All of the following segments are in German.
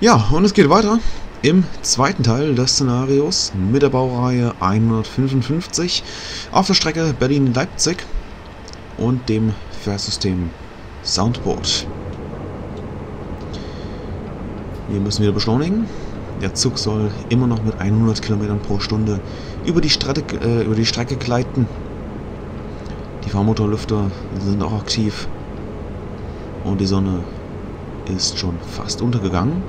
Ja, und es geht weiter im zweiten Teil des Szenarios mit der Baureihe 155 auf der Strecke Berlin-Leipzig und dem Fährsystem Soundboard. Wir müssen wieder beschleunigen. Der Zug soll immer noch mit 100 km pro Stunde über die Strecke gleiten. Die Fahrmotorlüfter sind auch aktiv und die Sonne ist schon fast untergegangen.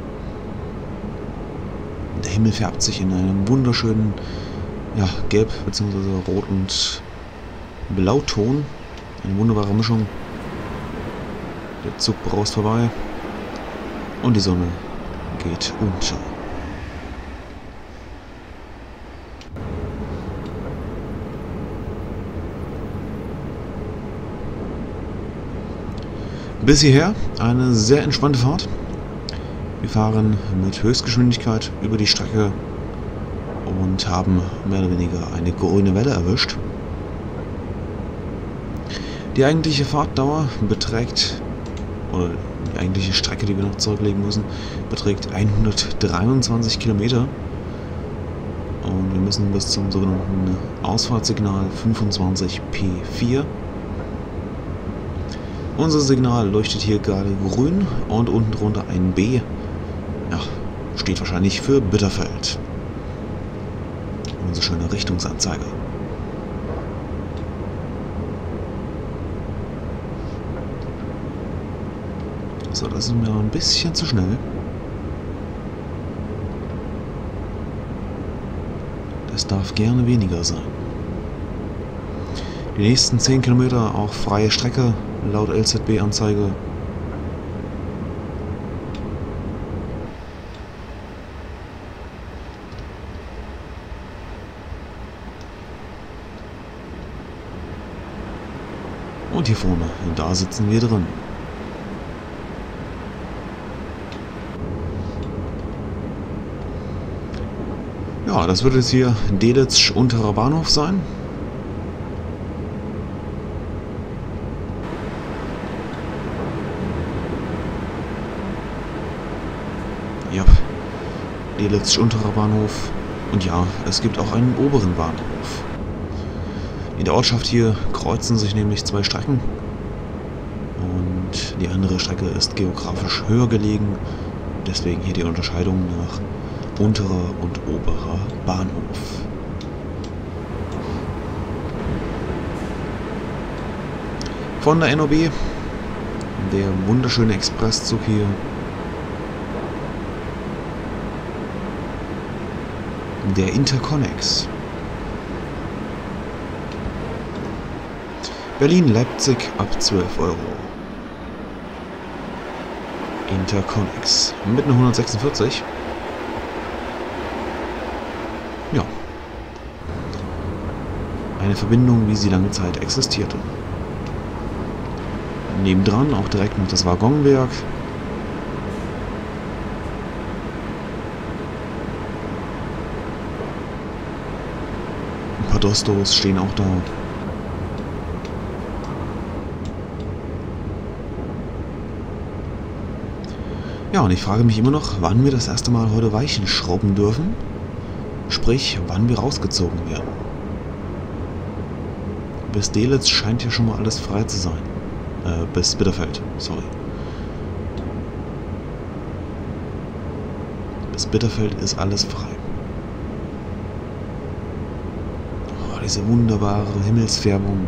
Der Himmel färbt sich in einem wunderschönen Gelb bzw. Rot- und Blauton. Eine wunderbare Mischung. Der Zug braust vorbei und die Sonne geht unter. Bis hierher eine sehr entspannte Fahrt. Wir fahren mit Höchstgeschwindigkeit über die Strecke und haben mehr oder weniger eine grüne Welle erwischt. Die eigentliche Fahrtdauer beträgt, oder die eigentliche Strecke, die wir noch zurücklegen müssen, beträgt 123 Kilometer. Und wir müssen bis zum sogenannten Ausfahrtssignal 25P4. Unser Signal leuchtet hier gerade grün und unten drunter ein B. Ja, steht wahrscheinlich für Bitterfeld. Unser schöner Richtungsanzeiger. So, das ist mir ein bisschen zu schnell. Das darf gerne weniger sein. Die nächsten 10 Kilometer auch freie Strecke, laut LZB-Anzeige. Und hier vorne, da sitzen wir drin. Ja, das wird jetzt hier Delitzsch unterer Bahnhof sein. Ja, Delitzsch unterer Bahnhof. Und ja, es gibt auch einen oberen Bahnhof. In der Ortschaft hier kreuzen sich nämlich zwei Strecken. Und die andere Strecke ist geografisch höher gelegen. Deswegen hier die Unterscheidung nach unterer und oberer Bahnhof. Von der NOB, der wunderschöne Expresszug hier. Der Interconnex. Berlin-Leipzig ab 12 Euro. Interconnex mit einer 146. Ja. Eine Verbindung, wie sie lange Zeit existierte. Nebendran auch direkt noch das Waggonwerk. Ein paar Dostos stehen auch da. Ja, und ich frage mich immer noch, wann wir das erste Mal heute Weichen schrauben dürfen. Sprich, wann wir rausgezogen werden. Bis Delitzsch scheint hier schon mal alles frei zu sein. Bis Bitterfeld, sorry. Bis Bitterfeld ist alles frei. Oh, diese wunderbare Himmelsfärbung.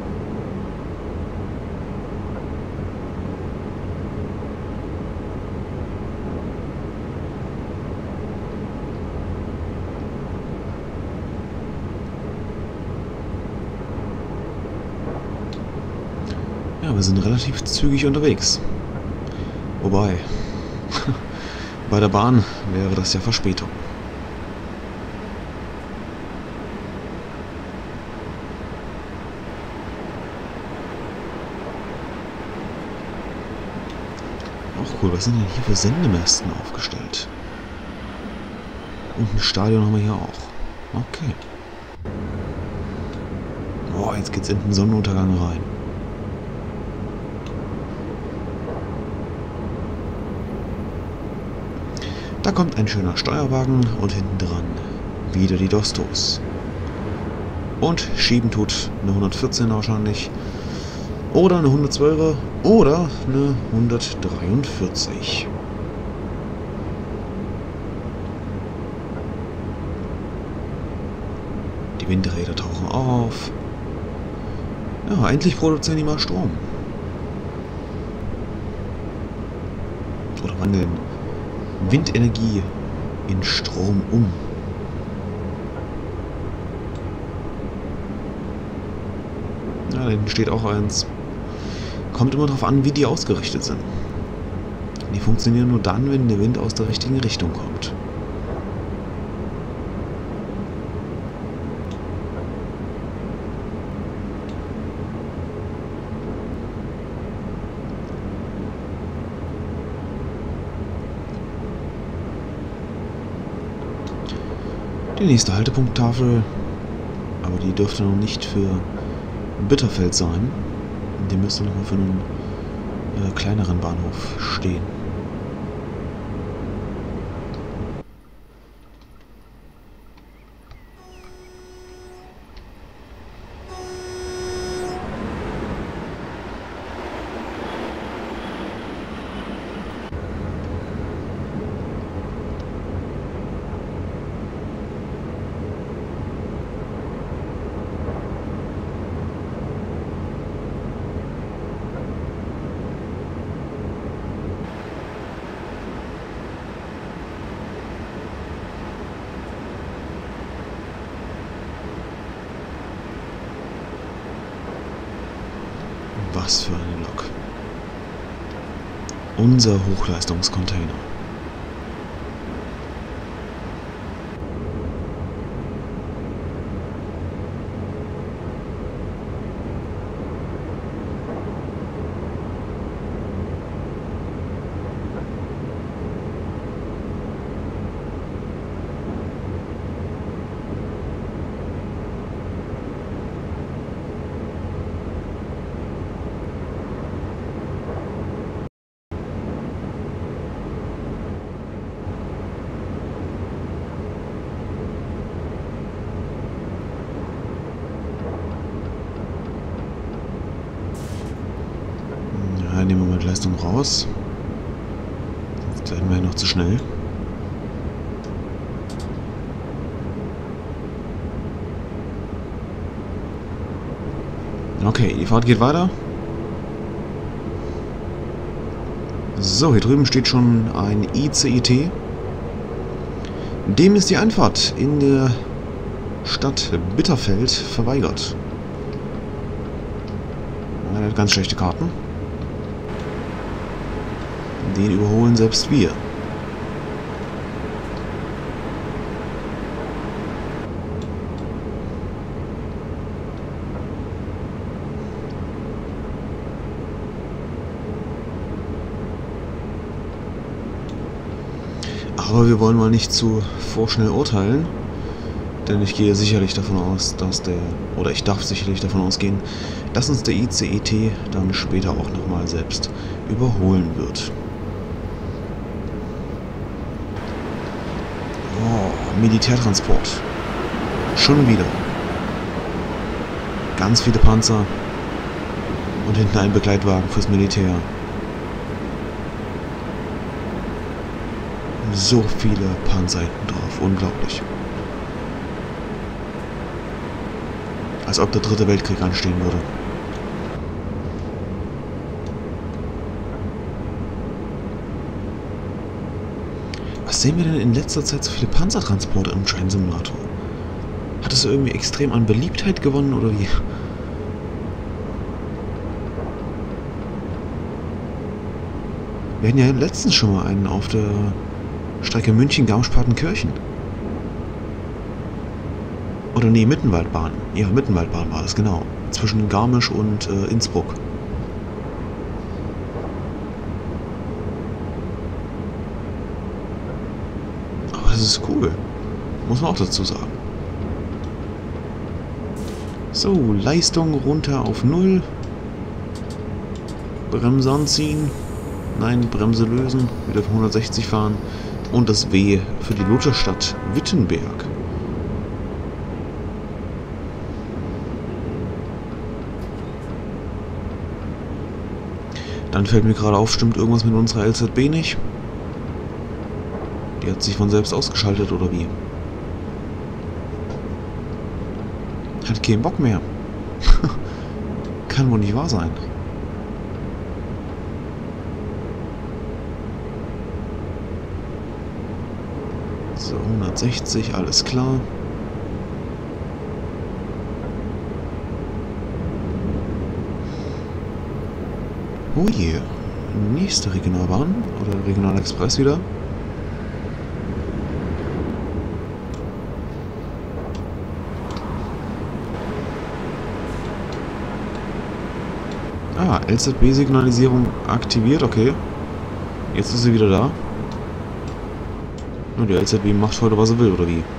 Ja, wir sind relativ zügig unterwegs. Wobei, bei der Bahn wäre das ja Verspätung. Auch cool, was sind denn hier für Sendemasten aufgestellt? Und ein Stadion haben wir hier auch. Okay. Boah, jetzt geht's in den Sonnenuntergang rein. Da kommt ein schöner Steuerwagen und hinten dran wieder die Dostos. Und schieben tut eine 114 wahrscheinlich. Oder eine 112er oder eine 143. Die Windräder tauchen auf. Ja, endlich produzieren die mal Strom. Oder wandeln Windenergie in Strom um. Ja, da hinten steht auch eins. Kommt immer darauf an, wie die ausgerichtet sind. Die funktionieren nur dann, wenn der Wind aus der richtigen Richtung kommt. Die nächste Haltepunkttafel, aber die dürfte noch nicht für Bitterfeld sein. Die müsste noch mal für einen kleineren Bahnhof stehen. Was für eine Lok. Unser Hochleistungscontainer. Nehmen wir mal die Leistung raus. Jetzt werden wir noch zu schnell. Okay, die Fahrt geht weiter. So, hier drüben steht schon ein ICET. Dem ist die Einfahrt in der Stadt Bitterfeld verweigert. Er hat ganz schlechte Karten. Den überholen selbst wir. Aber wir wollen mal nicht zu vorschnell urteilen, denn ich gehe sicherlich davon aus, dass ich darf sicherlich davon ausgehen, dass uns der ICET dann später auch nochmal selbst überholen wird. Oh, Militärtransport. Schon wieder. Ganz viele Panzer und hinten ein Begleitwagen fürs Militär. So viele Panzer hinten drauf. Unglaublich. Als ob der dritte Weltkrieg anstehen würde. Was sehen wir denn in letzter Zeit so viele Panzertransporte im Train Simulator? Hat es irgendwie extrem an Beliebtheit gewonnen oder wie? Wir hatten ja letztens schon mal einen auf der Strecke München-Garmisch-Partenkirchen. Oder nee, Mittenwaldbahn. Ja, Mittenwaldbahn war das, genau. Zwischen Garmisch und Innsbruck. Aber das ist cool. Muss man auch dazu sagen. So, Leistung runter auf 0. Bremse anziehen. Nein, Bremse lösen. Wir dürfen 160 fahren. Und das W für die Lutherstadt Wittenberg. Dann fällt mir gerade auf, stimmt irgendwas mit unserer LZB nicht? Die hat sich von selbst ausgeschaltet, oder wie? Hat keinen Bock mehr. Kann wohl nicht wahr sein. So, 160, alles klar. Oh je. Nächste Regionalbahn. Oder Regionalexpress wieder. Ah, LZB-Signalisierung aktiviert, okay. Jetzt ist sie wieder da. Und die LZB macht heute, was sie will, oder wie?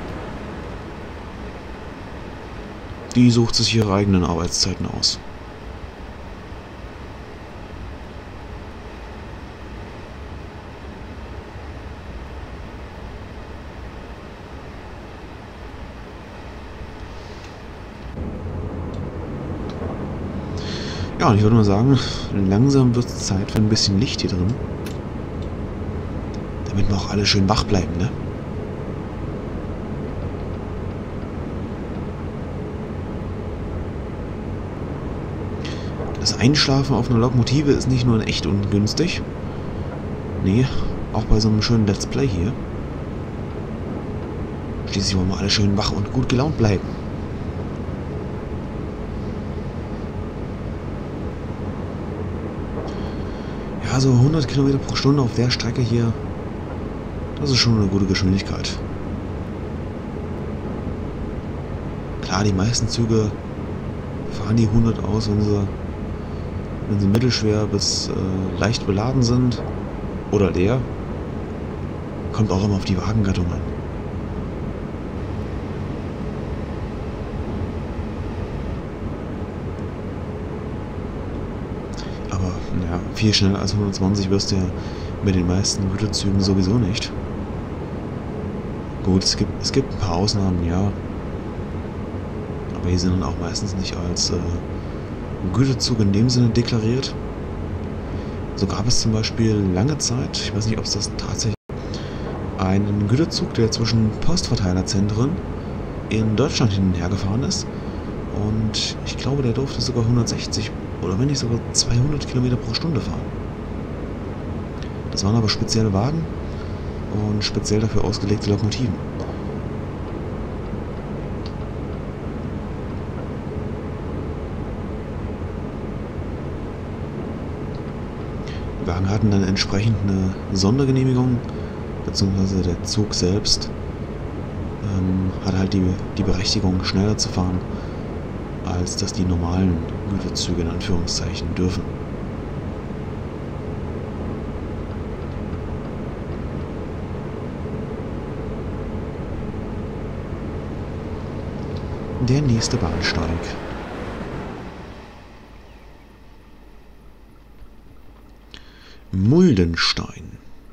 Die sucht sich ihre eigenen Arbeitszeiten aus. Ja, und ich würde mal sagen, langsam wird es Zeit für ein bisschen Licht hier drin. Damit wir auch alle schön wach bleiben, ne? Das Einschlafen auf einer Lokomotive ist nicht nur echt ungünstig. Nee, auch bei so einem schönen Let's Play hier. Schließlich wollen wir alle schön wach und gut gelaunt bleiben. Ja, so 100 Kilometer pro Stunde auf der Strecke hier, das ist schon eine gute Geschwindigkeit. Klar, die meisten Züge fahren die 100 aus, wenn sie mittelschwer bis leicht beladen sind oder leer. Kommt auch immer auf die Wagengattung an. Aber ja, viel schneller als 120 wirst du ja mit den meisten Güterzügen sowieso nicht. Gut, es gibt ein paar Ausnahmen, ja. Aber die sind dann auch meistens nicht als Güterzug in dem Sinne deklariert. So gab es zum Beispiel lange Zeit, ich weiß nicht, ob es das tatsächlich, einen Güterzug, der zwischen Postverteilerzentren in Deutschland hin und her gefahren ist. Und ich glaube, der durfte sogar 160 oder wenn nicht sogar 200 Kilometer pro Stunde fahren. Das waren aber spezielle Wagen und speziell dafür ausgelegte Lokomotiven. Die Wagen hatten dann entsprechend eine Sondergenehmigung, beziehungsweise der Zug selbst hat halt die Berechtigung, schneller zu fahren, als dass die normalen Güterzüge in Anführungszeichen dürfen. Der nächste Bahnsteig. Muldenstein.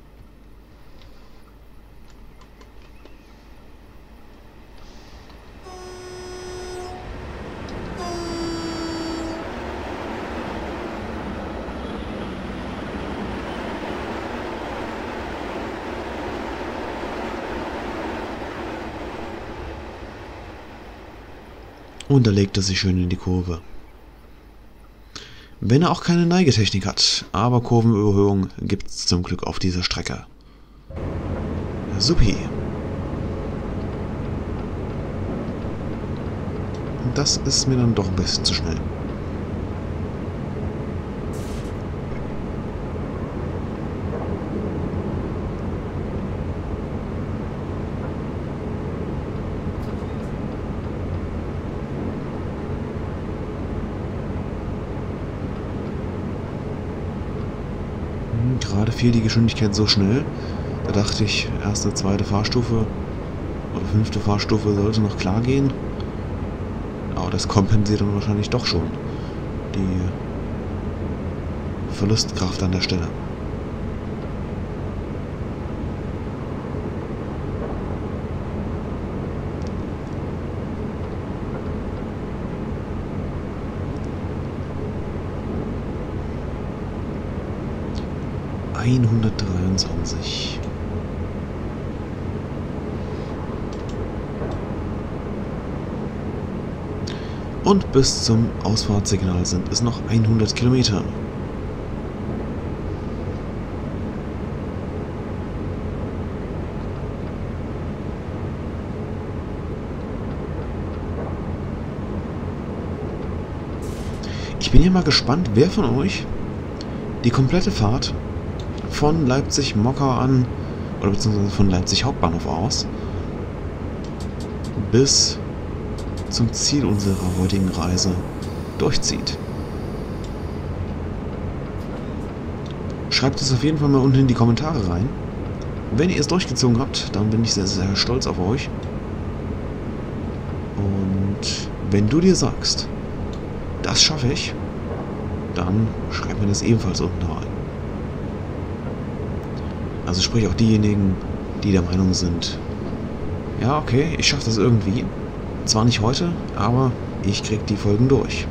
Und da legt er sich schön in die Kurve. Wenn er auch keine Neigetechnik hat, aber Kurvenüberhöhung gibt es zum Glück auf dieser Strecke. Supi. Das ist mir dann doch ein bisschen zu schnell. Gerade fiel die Geschwindigkeit so schnell, da dachte ich, erste, zweite Fahrstufe oder fünfte Fahrstufe sollte noch klar gehen. Aber das kompensiert dann wahrscheinlich doch schon die Verlustkraft an der Stelle. 123. Und bis zum Ausfahrtssignal sind es noch 100 Kilometer. Ich bin hier mal gespannt, wer von euch die komplette Fahrt von Leipzig-Mockau an, oder beziehungsweise von Leipzig Hauptbahnhof aus, bis zum Ziel unserer heutigen Reise durchzieht. Schreibt es auf jeden Fall mal unten in die Kommentare rein. Wenn ihr es durchgezogen habt, dann bin ich sehr, sehr stolz auf euch. Und wenn du dir sagst, das schaffe ich, dann schreibt mir das ebenfalls unten rein. Also sprich auch diejenigen, die der Meinung sind, ja okay, ich schaffe das irgendwie. Zwar nicht heute, aber ich krieg die Folgen durch.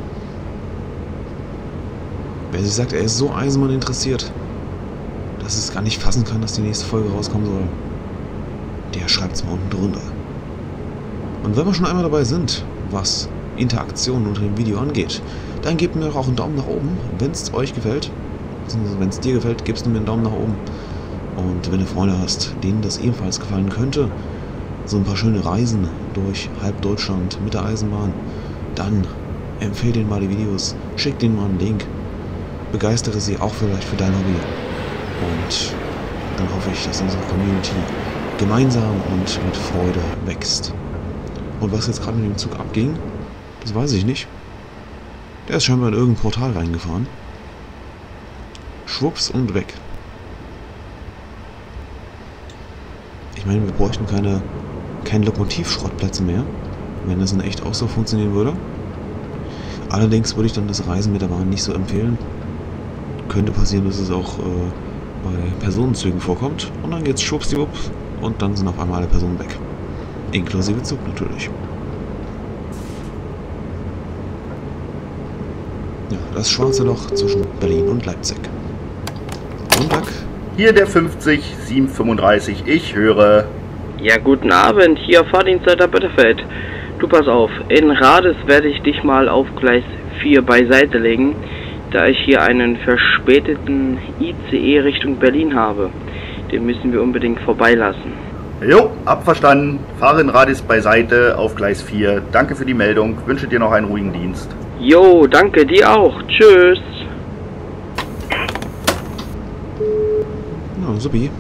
Wer sich sagt, er ist so Eisenbahn interessiert, dass es gar nicht fassen kann, dass die nächste Folge rauskommen soll, der schreibt es mal unten drunter. Und wenn wir schon einmal dabei sind, was Interaktion unter dem Video angeht, dann gebt mir auch einen Daumen nach oben, wenn es euch gefällt. Beziehungsweise wenn es dir gefällt, gibst du mir einen Daumen nach oben. Und wenn du Freunde hast, denen das ebenfalls gefallen könnte, so ein paar schöne Reisen durch halb Deutschland mit der Eisenbahn, dann empfehle denen mal die Videos, schick denen mal einen Link, begeistere sie auch vielleicht für dein Hobby. Und dann hoffe ich, dass unsere Community gemeinsam und mit Freude wächst. Und was jetzt gerade mit dem Zug abging, das weiß ich nicht. Der ist scheinbar in irgendein Portal reingefahren. Schwupps und weg. Ich meine, wir bräuchten keine Lokomotivschrottplätze mehr, wenn das in echt auch so funktionieren würde. Allerdings würde ich dann das Reisen mit der Bahn nicht so empfehlen. Könnte passieren, dass es auch bei Personenzügen vorkommt. Und dann geht's schwuppsdiwupps und dann sind auf einmal alle Personen weg. Inklusive Zug natürlich. Ja, das schwarze Loch zwischen Berlin und Leipzig. Und weg. Hier der 50735, ich höre. Ja, guten Abend, hier Fahrdienstleiter Bitterfeld. Du, pass auf, in Rades werde ich dich mal auf Gleis 4 beiseite legen, da ich hier einen verspäteten ICE Richtung Berlin habe. Den müssen wir unbedingt vorbeilassen. Jo, abverstanden. Fahre in Rades beiseite auf Gleis 4. Danke für die Meldung. Wünsche dir noch einen ruhigen Dienst. Jo, danke, dir auch. Tschüss. Ja, supi.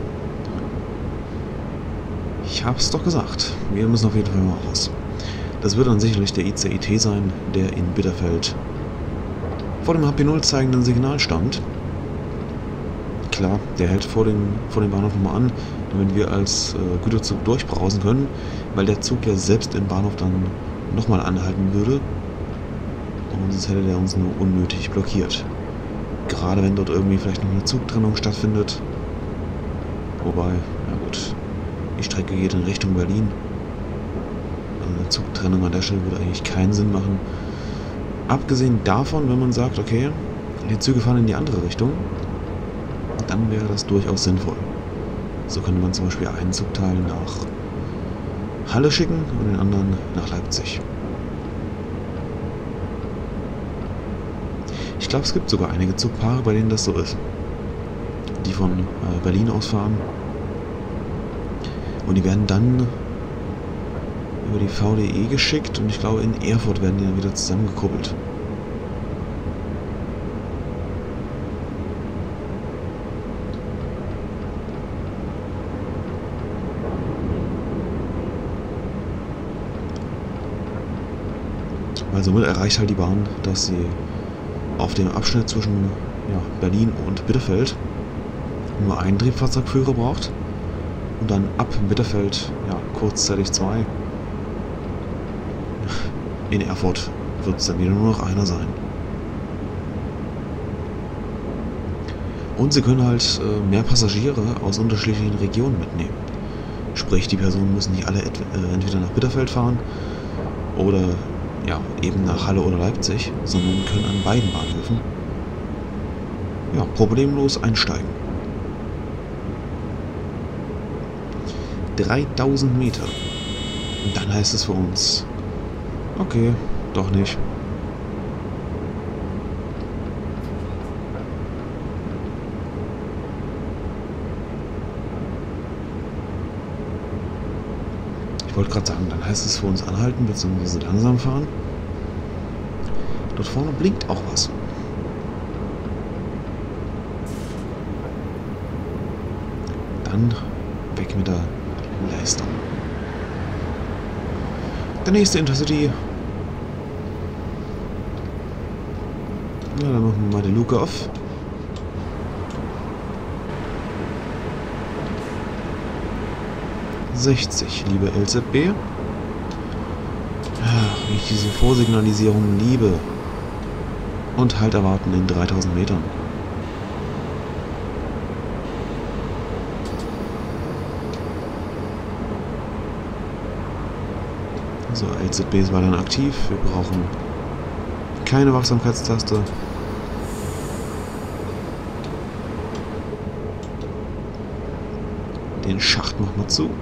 Ich hab's doch gesagt. Wir müssen auf jeden Fall mal raus. Das wird dann sicherlich der ICE-T sein, der in Bitterfeld vor dem HP0 zeigenden Signal stand. Klar, der hält vor den Bahnhof nochmal an, damit wir als Güterzug durchbrausen können, weil der Zug ja selbst im Bahnhof dann nochmal anhalten würde. Und sonst hätte der uns nur unnötig blockiert. Gerade wenn dort irgendwie vielleicht noch eine Zugtrennung stattfindet. Wobei, ja gut, die Strecke geht in Richtung Berlin. Also eine Zugtrennung an der Stelle würde eigentlich keinen Sinn machen. Abgesehen davon, wenn man sagt, okay, die Züge fahren in die andere Richtung, dann wäre das durchaus sinnvoll. So könnte man zum Beispiel einen Zugteil nach Halle schicken und den anderen nach Leipzig. Ich glaube, es gibt sogar einige Zugpaare, bei denen das so ist. Die von Berlin aus fahren. Und die werden dann über die VDE geschickt und ich glaube, in Erfurt werden die dann wieder zusammengekuppelt. Weil somit erreicht halt die Bahn, dass sie auf dem Abschnitt zwischen Berlin und Bitterfeld nur einen Triebfahrzeugführer braucht und dann ab Bitterfeld kurzzeitig zwei. In Erfurt wird es dann wieder nur noch einer sein. Und sie können halt mehr Passagiere aus unterschiedlichen Regionen mitnehmen. Sprich, die Personen müssen nicht alle entweder nach Bitterfeld fahren oder eben nach Halle oder Leipzig, sondern können an beiden Bahnhöfen problemlos einsteigen. 3000 Meter. Und dann heißt es für uns... Okay, doch nicht. Ich wollte gerade sagen, dann heißt es für uns anhalten bzw. langsam fahren. Dort vorne blinkt auch was. Dann weg mit der Leistung. Der nächste Intercity. Ja, dann machen wir mal die Luke auf. Liebe LZB. Ja, wie ich diese Vorsignalisierung liebe. Und halt erwarten in 3000 Metern. So, LZB ist weiterhin aktiv. Wir brauchen keine Wachsamkeitstaste. Den Schacht machen wir zu.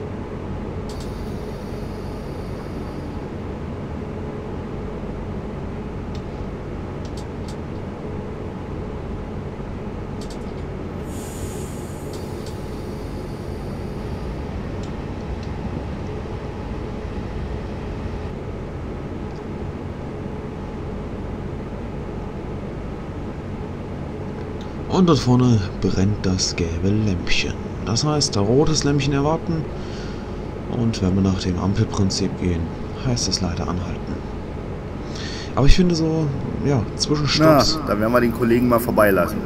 Und dort vorne brennt das gelbe Lämpchen. Das heißt, rotes Lämpchen erwarten. Und wenn wir nach dem Ampelprinzip gehen, heißt es leider anhalten. Aber ich finde so, ja, Zwischenstopps... Na, da werden wir den Kollegen mal vorbeilassen.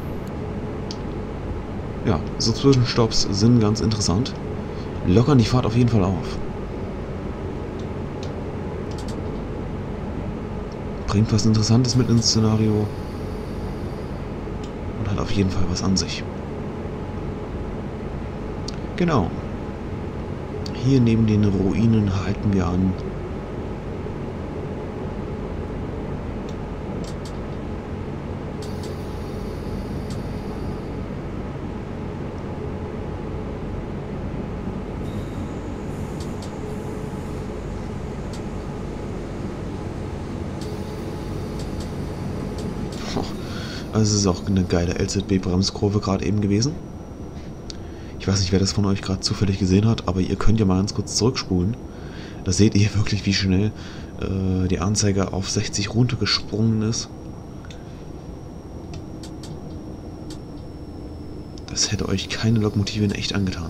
Ja, so Zwischenstopps sind ganz interessant. Lockern die Fahrt auf jeden Fall auf. Bringt was Interessantes mit ins Szenario. Und hat auf jeden Fall was an sich. Genau. Hier neben den Ruinen halten wir an. Also es ist auch eine geile LZB-Bremskurve gerade eben gewesen. Ich weiß nicht, wer das von euch gerade zufällig gesehen hat, aber ihr könnt ja mal ganz kurz zurückspulen. Da seht ihr wirklich, wie schnell die Anzeige auf 60 runtergesprungen ist. Das hätte euch keine Lokomotive in echt angetan.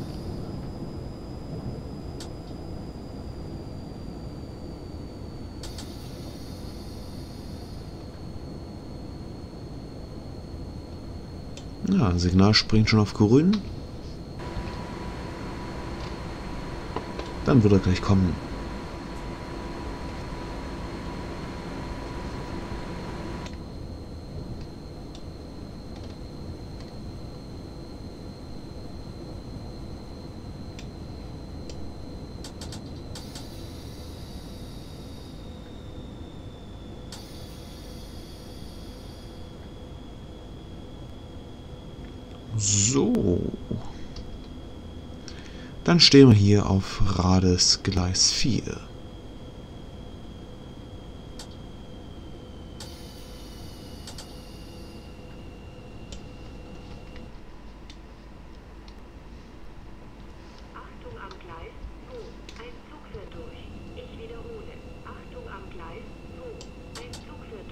Ja, Signal springt schon auf grün. Dann wird er gleich kommen. So. Dann stehen wir hier auf Rades Gleis 4. Achtung am Gleis 2. Ein Zug fährt durch. Ich wiederhole. Achtung am Gleis 2. Ein Zug fährt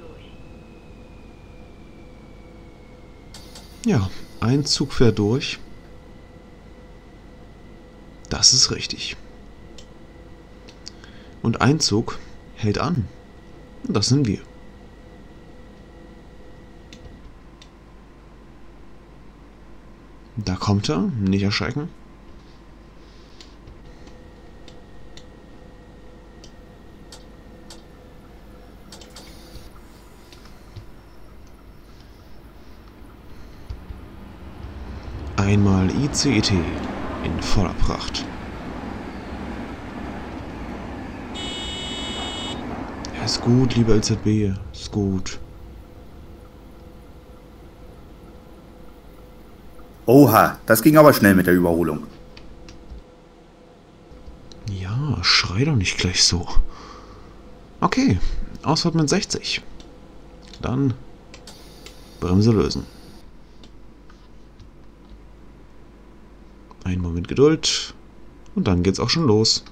durch. Ja, ein Zug fährt durch. Das ist richtig. Und ein Zug hält an. Das sind wir. Da kommt er, nicht erschrecken. Einmal ICET in voller Pracht. Ja, ist gut, lieber LZB, ist gut. Oha, das ging aber schnell mit der Überholung. Oh, schrei doch nicht gleich so. Okay, Ausfahrt mit 60. Dann Bremse lösen. Einen Moment Geduld. Und dann geht's auch schon los.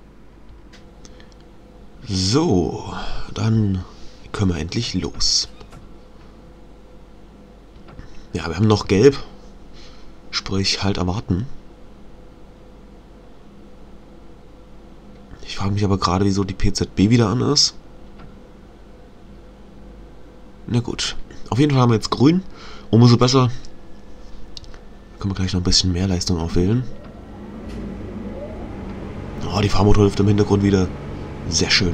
So, dann können wir endlich los. Ja, wir haben noch gelb. Sprich, halt erwarten. Ich frage mich aber gerade, wieso die PZB wieder an ist. Na gut. Auf jeden Fall haben wir jetzt grün. Umso besser. Da können wir gleich noch ein bisschen mehr Leistung aufwählen. Oh, die Fahrmotorhüfte im Hintergrund wieder. Sehr schön.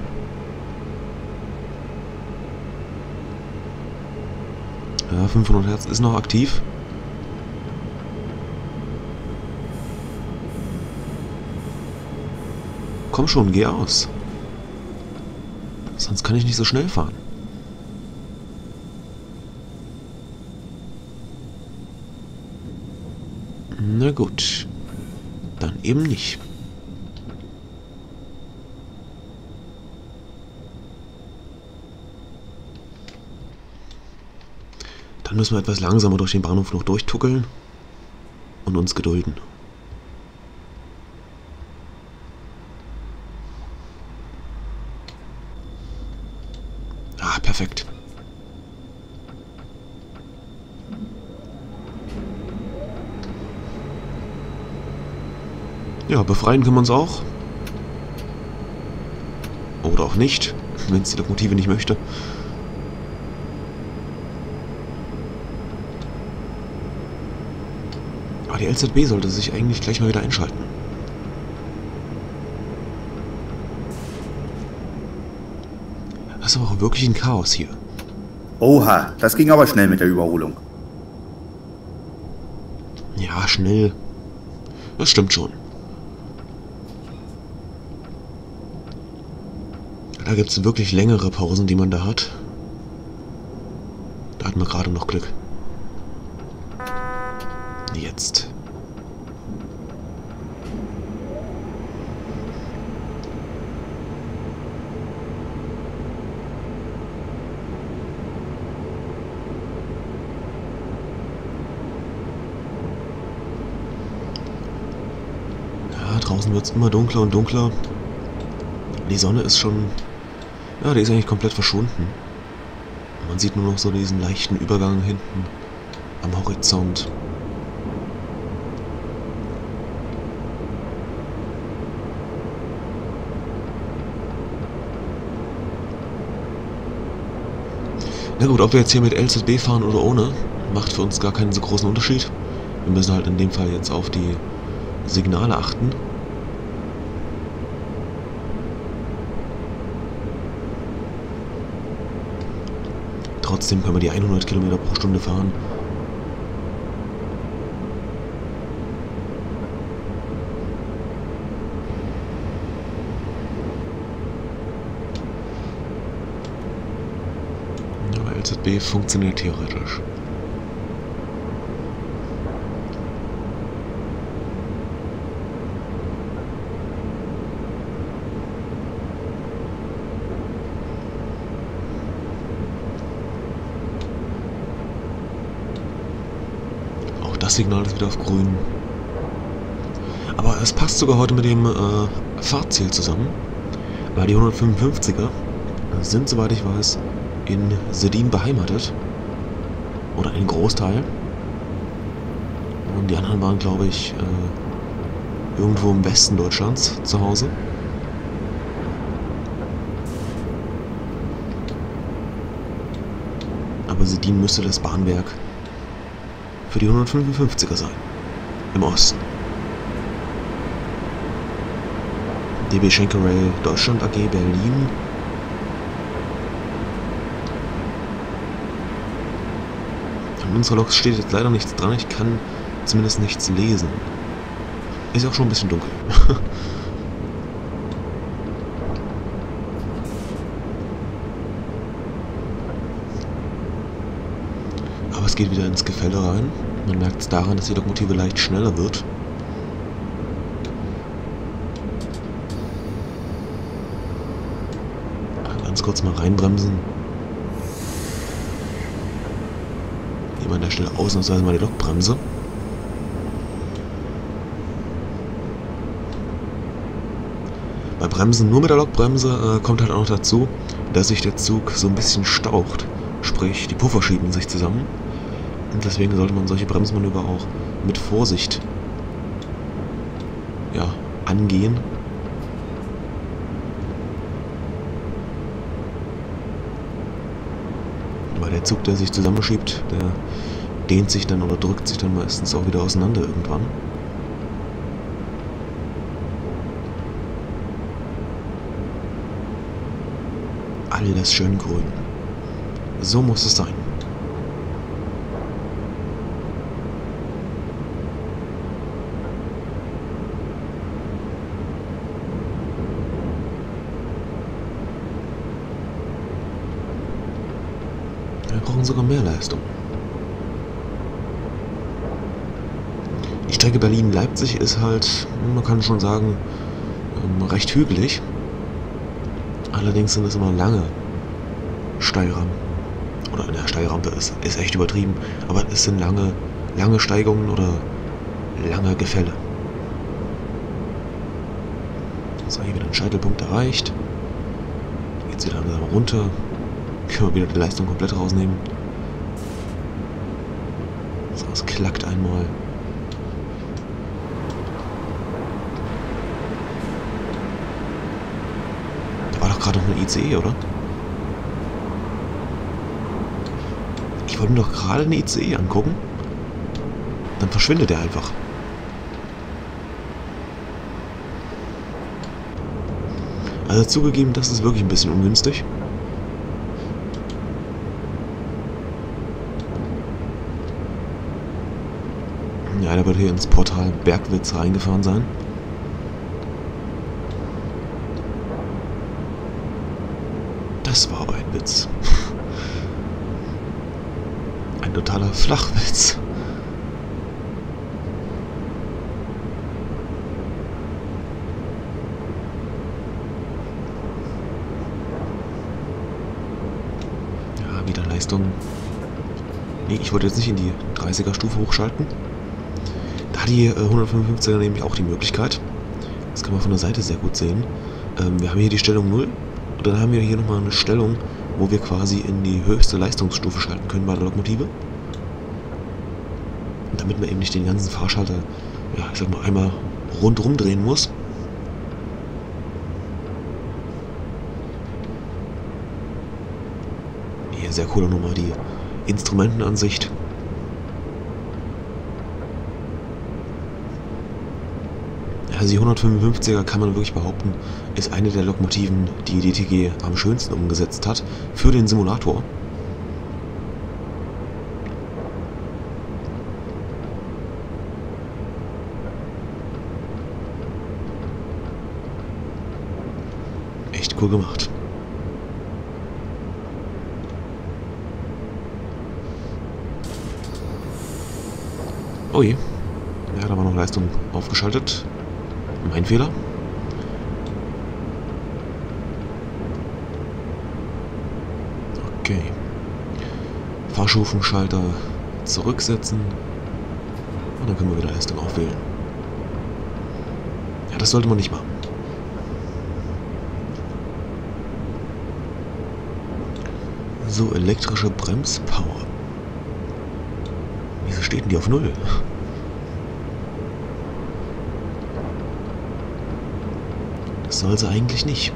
Ja, 500 Hertz ist noch aktiv. Komm schon, geh aus. Sonst kann ich nicht so schnell fahren. Na gut. Dann eben nicht. Dann müssen wir etwas langsamer durch den Bahnhof noch durchtuckeln und uns gedulden. Ah, perfekt. Ja, befreien können wir uns auch. Oder auch nicht, wenn es die Lokomotive nicht möchte. Aber die LZB sollte sich eigentlich gleich mal wieder einschalten. Das ist aber auch wirklich ein Chaos hier. Oha, das ging aber schnell mit der Überholung. Ja, schnell. Das stimmt schon. Da gibt es wirklich längere Pausen, die man da hat. Da hatten wir gerade noch Glück. Jetzt. Ja, draußen wird es immer dunkler und dunkler. Die Sonne ist schon... Ja, die ist eigentlich komplett verschwunden. Man sieht nur noch so diesen leichten Übergang hinten am Horizont. Na gut, ob wir jetzt hier mit LZB fahren oder ohne, macht für uns gar keinen so großen Unterschied. Wir müssen halt in dem Fall jetzt auf die Signale achten. Trotzdem können wir die 100 Kilometer pro Stunde fahren. Aber LZB funktioniert theoretisch. Das Signal ist wieder auf grün. Aber es passt sogar heute mit dem Fahrziel zusammen. Weil die 155er sind, soweit ich weiß, in Sedin beheimatet. Oder ein Großteil. Und die anderen waren, glaube ich, irgendwo im Westen Deutschlands zu Hause. Aber Sedin müsste das Bahnwerk für die 155er sein. Im Osten. DB Schenker Rail Deutschland AG Berlin. An unserer Lok steht jetzt leider nichts dran. Ich kann zumindest nichts lesen. Ist auch schon ein bisschen dunkel. Aber es geht wieder ins Gefälle rein. Man merkt es daran, dass die Lokomotive leicht schneller wird. kurz mal reinbremsen. Nehmen wir an der Stelle ausnahmsweise mal die Lokbremse. Bei Bremsen nur mit der Lokbremse kommt halt auch noch dazu, dass sich der Zug so ein bisschen staucht. Sprich, die Puffer schieben sich zusammen. Und deswegen sollte man solche Bremsmanöver auch mit Vorsicht angehen. Weil der Zug, der sich zusammenschiebt, der dehnt sich dann oder drückt sich dann meistens auch wieder auseinander irgendwann. Alles schön grün. So muss es sein. Wir brauchen sogar mehr Leistung. Die Strecke Berlin-Leipzig ist halt, man kann schon sagen, recht hügelig. Allerdings sind es immer lange Steilrampen. Oder eine Steilrampe ist echt übertrieben. Aber es sind lange Steigungen oder lange Gefälle. So, hier wieder ein Scheitelpunkt erreicht. Jetzt wieder langsam runter. Können wir wieder die Leistung komplett rausnehmen. So, es klackt einmal. Da war doch gerade noch eine ICE, oder? Ich wollte mir doch gerade eine ICE angucken. Dann verschwindet er einfach. Also zugegeben, das ist wirklich ein bisschen ungünstig. Ja, der wird hier ins Portal Bergwitz reingefahren sein. Das war aber ein Witz. Ein totaler Flachwitz. Ja, wieder Leistung. Nee, ich wollte jetzt nicht in die 30er Stufe hochschalten. Da hat die 155er nämlich auch die Möglichkeit. Das kann man von der Seite sehr gut sehen. Wir haben hier die Stellung 0. Und dann haben wir hier nochmal eine Stellung, wo wir quasi in die höchste Leistungsstufe schalten können bei der Lokomotive. Und damit man eben nicht den ganzen Fahrschalter, ja, ich sag mal, einmal rundherum drehen muss. Hier sehr cool nochmal die Instrumentenansicht. Also die 155er kann man wirklich behaupten, ist eine der Lokomotiven, die DTG am schönsten umgesetzt hat für den Simulator. Echt cool gemacht. Oh je. Ja, da war noch Leistung aufgeschaltet. Mein Fehler. Okay. Fahrstufenschalter zurücksetzen. Und dann können wir wieder Leistung aufwählen. Ja, das sollte man nicht machen. So, elektrische Bremspower. Wieso steht denn die auf 0? Das soll sie eigentlich nicht.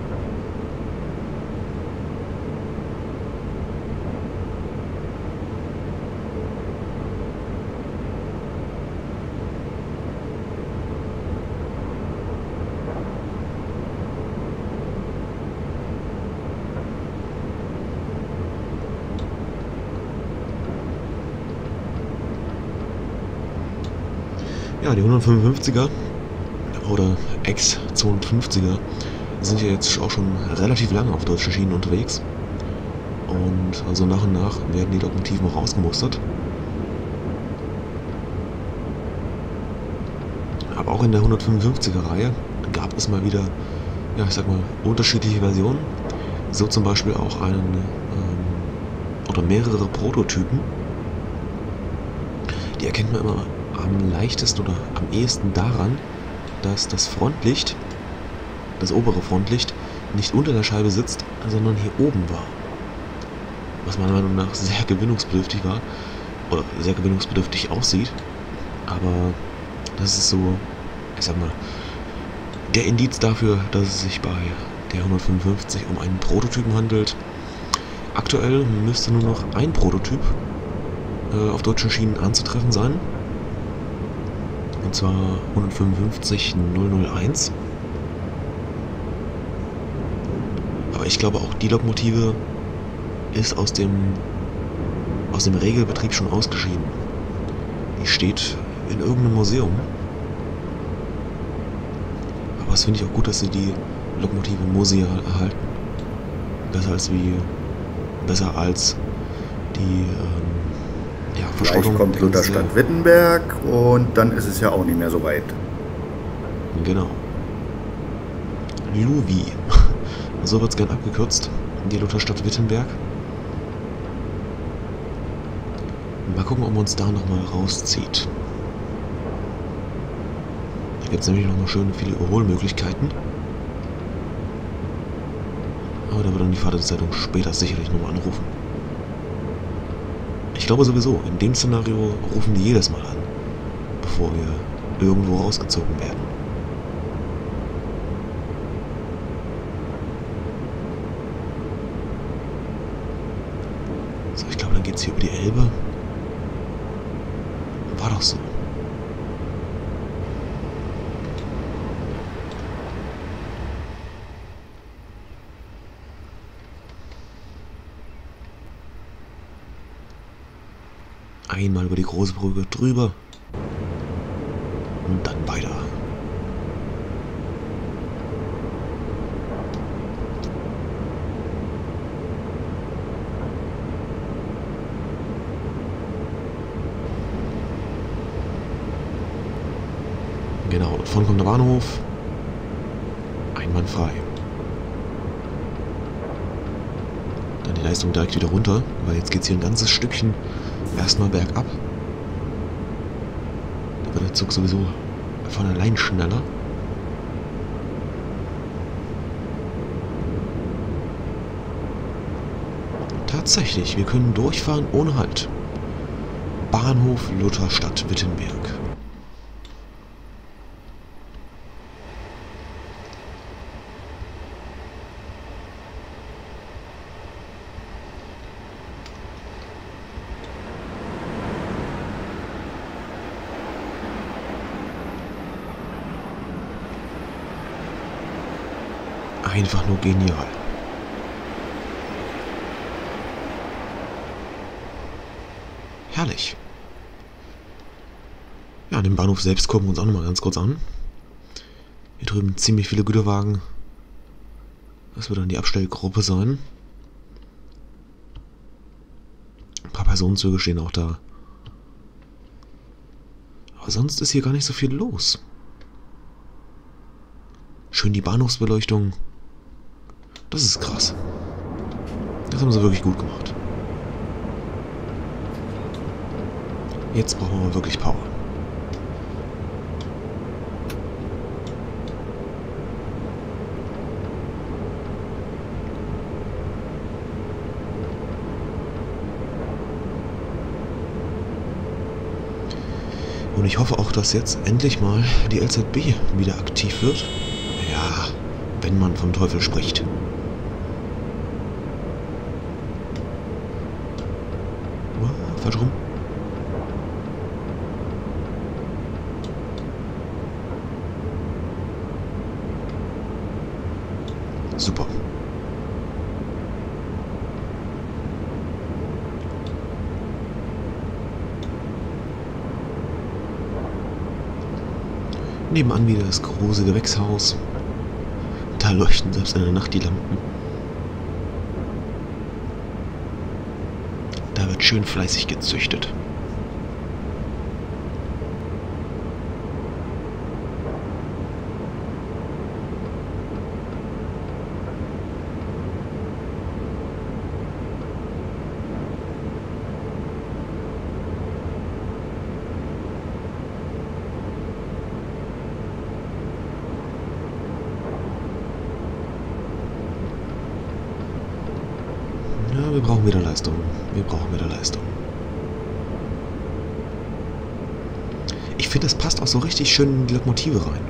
Ja, die 155er oder Ex-250er sind ja jetzt auch schon relativ lange auf deutschen Schienen unterwegs. Und also nach und nach werden die Lokomotiven rausgemustert. Aber auch in der 155er Reihe gab es mal wieder, ja, ich sag mal, unterschiedliche Versionen. So zum Beispiel auch einen oder mehrere Prototypen. Die erkennt man immer am leichtesten oder am ehesten daran, dass das Frontlicht, das obere Frontlicht, nicht unter der Scheibe sitzt, sondern hier oben war. Was meiner Meinung nach sehr gewinnungsbedürftig war, oder sehr gewinnungsbedürftig aussieht. Aber das ist so, ich sag mal, der Indiz dafür, dass es sich bei der 155 um einen Prototypen handelt. Aktuell müsste nur noch ein Prototyp auf deutschen Schienen anzutreffen sein. Und zwar 155 001. Aber ich glaube auch die Lokomotive ist aus dem Regelbetrieb schon ausgeschieden. Die steht in irgendeinem Museum. Aber das finde ich auch gut, dass sie die Lokomotive museal erhalten. Besser als die Verschrottung. Gleich kommt Lutherstadt Wittenberg und dann ist es ja auch nicht mehr so weit. Genau. LUWI. So wird es gern abgekürzt. Die Lutherstadt Wittenberg. Mal gucken, ob man uns da nochmal rauszieht. Da gibt es nämlich nochmal schön viele Überholmöglichkeiten. Aber da wird dann die Fahrdienstzeitung später sicherlich nochmal anrufen. Ich glaube sowieso, in dem Szenario rufen die jedes Mal an, bevor wir irgendwo rausgezogen werden. So, ich glaube, dann geht's hier über die Elbe. War doch so. Einmal über die große Brücke drüber und dann weiter. Genau, davon kommt der Bahnhof. Einwandfrei. Dann die Leistung direkt wieder runter, weil jetzt geht es hier ein ganzes Stückchen erstmal bergab. Da wird der Zug sowieso von allein schneller. Tatsächlich, wir können durchfahren ohne Halt. Bahnhof Lutherstadt Wittenberg. Einfach nur genial. Herrlich. Ja, den Bahnhof selbst gucken wir uns auch nochmal ganz kurz an. Hier drüben ziemlich viele Güterwagen. Das wird dann die Abstellgruppe sein. Ein paar Personenzüge stehen auch da. Aber sonst ist hier gar nicht so viel los. Schön die Bahnhofsbeleuchtung. Das ist krass. Das haben sie wirklich gut gemacht. Jetzt brauchen wir wirklich Power. Und ich hoffe auch, dass jetzt endlich mal die LZB wieder aktiv wird. Ja, wenn man vom Teufel spricht. Falsch rum. Super. Nebenan wieder das große Gewächshaus. Da leuchten selbst in der Nacht die Lampen. Da wird schön fleißig gezüchtet. wir brauchen wieder Leistung. Wir brauchen wieder Leistung. Ich finde, das passt auch so richtig schön in die Lokomotive rein.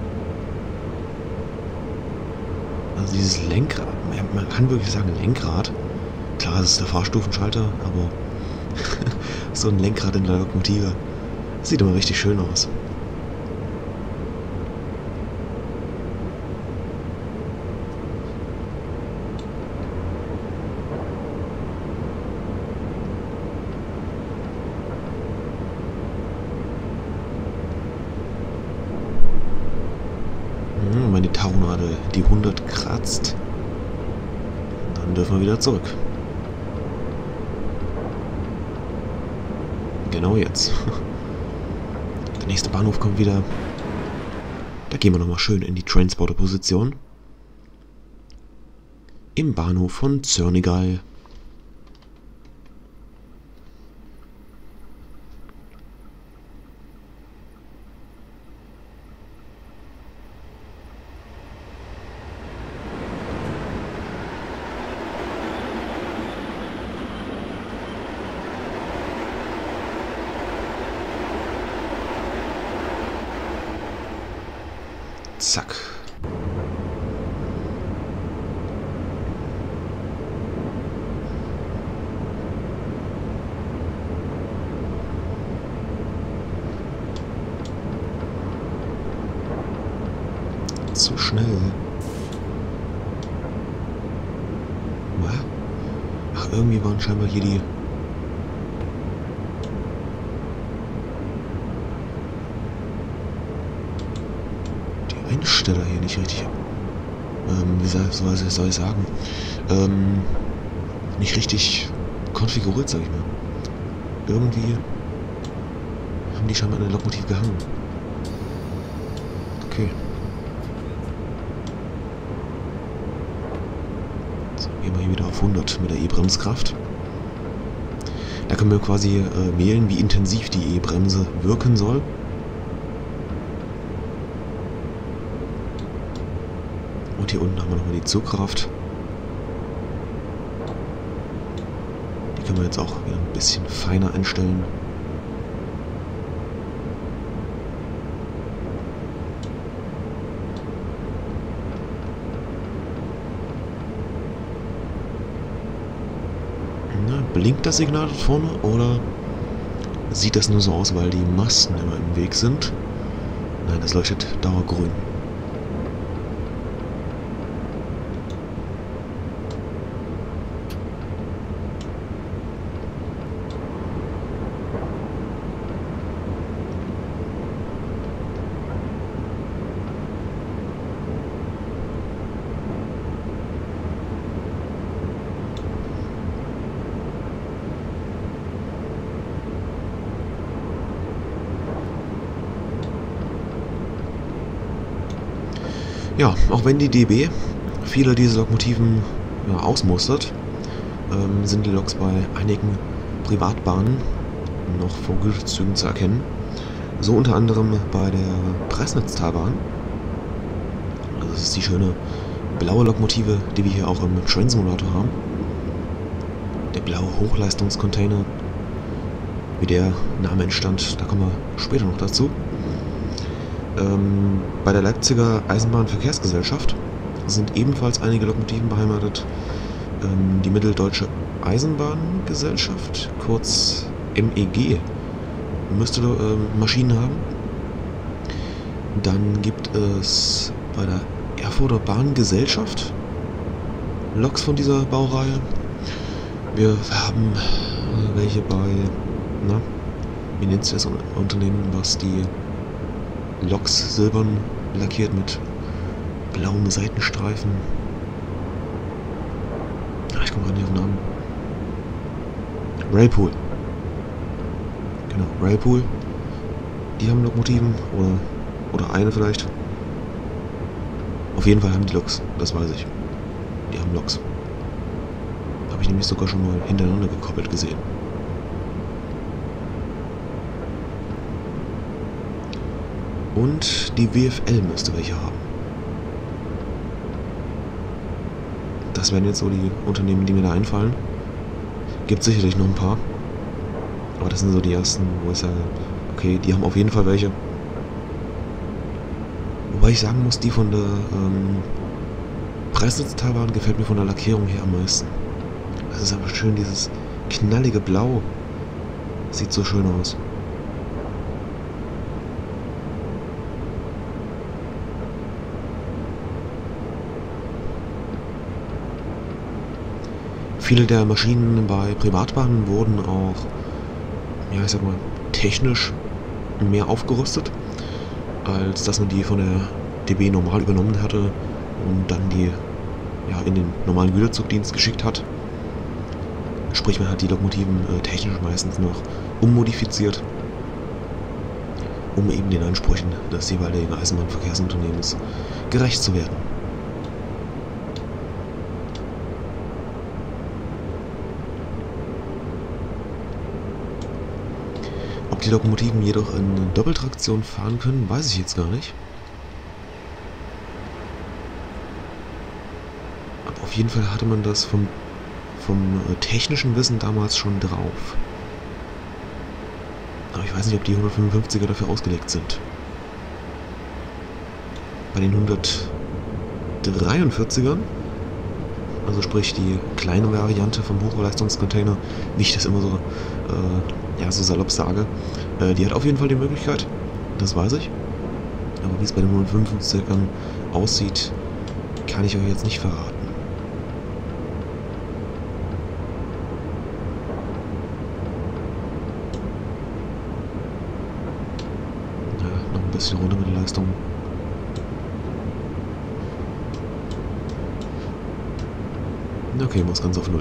Also dieses Lenkrad, man kann wirklich sagen Lenkrad. Klar, es ist der Fahrstufenschalter, aber so ein Lenkrad in der Lokomotive sieht immer richtig schön aus. Wenn die Tauchnadel die 100 kratzt, dann dürfen wir wieder zurück. Genau jetzt. Der nächste Bahnhof kommt wieder. Da gehen wir nochmal schön in die Transporter-Position. Im Bahnhof von Zörnigal. Zack. Zu schnell. Ach, irgendwie waren scheinbar hier die Einsteller hier nicht richtig, wie soll ich sagen, nicht richtig konfiguriert, sag ich mal. Irgendwie haben die scheinbar an der Lokomotive gehangen. Okay. So, gehen wir hier wieder auf 100 mit der E-Bremskraft. Da können wir quasi wählen, wie intensiv die E-Bremse wirken soll. Und hier unten haben wir nochmal die Zugkraft. Die können wir jetzt auch wieder ein bisschen feiner einstellen. Na, blinkt das Signal dort vorne oder sieht das nur so aus, weil die Masten immer im Weg sind? Nein, das leuchtet dauergrün. Ja, auch wenn die DB viele dieser Lokomotiven ausmustert, sind die Loks bei einigen Privatbahnen noch vor Güterzügen zu erkennen. So unter anderem bei der Preisnetztalbahn. Also das ist die schöne blaue Lokomotive, die wir hier auch im Train Simulator haben. Der blaue Hochleistungscontainer, wie der Name entstand, da kommen wir später noch dazu. Bei der Leipziger Eisenbahnverkehrsgesellschaft sind ebenfalls einige Lokomotiven beheimatet. Die Mitteldeutsche Eisenbahngesellschaft, kurz MEG, müsste Maschinen haben. Dann gibt es bei der Erfurter Bahngesellschaft Loks von dieser Baureihe. Wir haben welche bei, wie nennt sich das Unternehmen, was die Loks silbern lackiert mit blauem Seitenstreifen. Ich komme gerade nicht auf den Namen. Railpool. Genau, Railpool. Die haben Lokomotiven oder eine vielleicht. Auf jeden Fall haben die Loks, das weiß ich. Die haben Loks. Habe ich nämlich sogar schon mal hintereinander gekoppelt gesehen. Und die WFL müsste welche haben. Das wären jetzt so die Unternehmen, die mir da einfallen. Gibt sicherlich noch ein paar. Aber das sind so die ersten, wo ich sage, okay, die haben auf jeden Fall welche. Wobei ich sagen muss, die von der Preisnetztalbahn gefällt mir von der Lackierung her am meisten. Das ist einfach schön, dieses knallige Blau. Sieht so schön aus. Viele der Maschinen bei Privatbahnen wurden auch, ja, ich sag mal, technisch mehr aufgerüstet, als dass man die von der DB normal übernommen hatte und dann die ja, in den normalen Güterzugdienst geschickt hat. Sprich, man hat die Lokomotiven technisch meistens noch ummodifiziert, um eben den Ansprüchen des jeweiligen Eisenbahnverkehrsunternehmens gerecht zu werden. Ob die Lokomotiven jedoch in Doppeltraktion fahren können, weiß ich jetzt gar nicht. Aber auf jeden Fall hatte man das vom technischen Wissen damals schon drauf. Aber ich weiß nicht, ob die 155er dafür ausgelegt sind. Bei den 143ern, also sprich die kleine Variante vom Hochleistungscontainer, wie ich das immer so, ja, so salopp sage, die hat auf jeden Fall die Möglichkeit, das weiß ich. Aber wie es bei den 155ern aussieht, kann ich euch jetzt nicht verraten. Ja, noch ein bisschen runter mit der Leistung. Okay, muss ganz auf Null.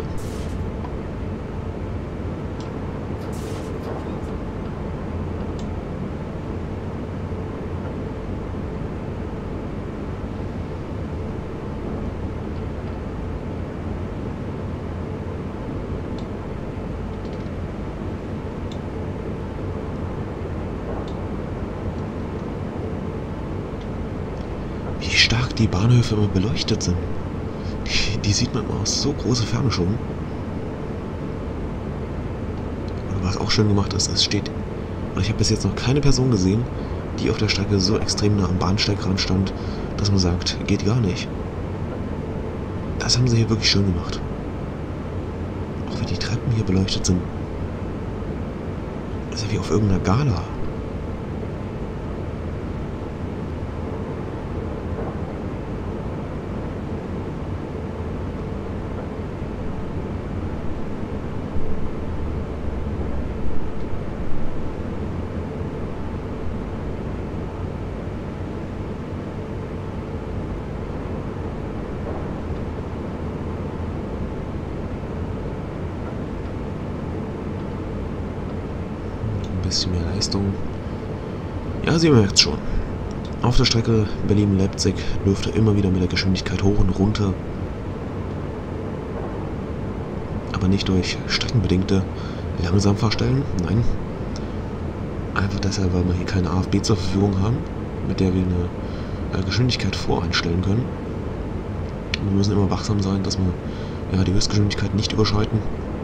Wie stark die Bahnhöfe immer beleuchtet sind. Die sieht man aus so große Ferne schon. Und was auch schön gemacht ist, es steht, und ich habe bis jetzt noch keine Person gesehen, die auf der Strecke so extrem nah am Bahnsteigrand stand, dass man sagt, geht gar nicht. Das haben sie hier wirklich schön gemacht. Auch wie die Treppen hier beleuchtet sind. Das ist ja wie auf irgendeiner Gala. Bisschen mehr Leistung. Ja, sie merkt schon. Auf der Strecke Berlin-Leipzig dürfte immer wieder mit der Geschwindigkeit hoch und runter. Aber nicht durch streckenbedingte Langsamfahrstellen, nein. Einfach deshalb, weil wir hier keine AFB zur Verfügung haben, mit der wir eine Geschwindigkeit voreinstellen können. Wir müssen immer wachsam sein, dass wir ja, die Höchstgeschwindigkeit nicht überschreiten.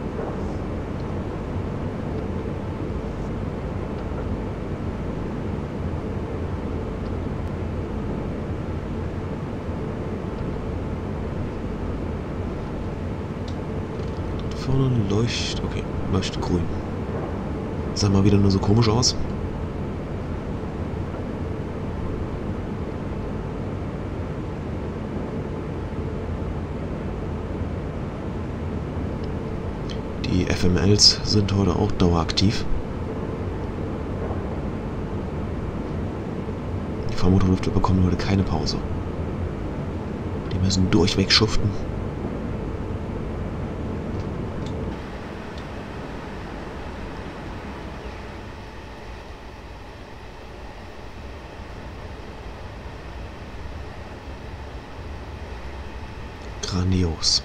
Vorne leuchtet, okay, leuchtet grün. Sah mal wieder nur so komisch aus. Die FMLs sind heute auch daueraktiv. Die Fahrmotorlüfter bekommen heute keine Pause. Die müssen durchweg schuften. Grandios.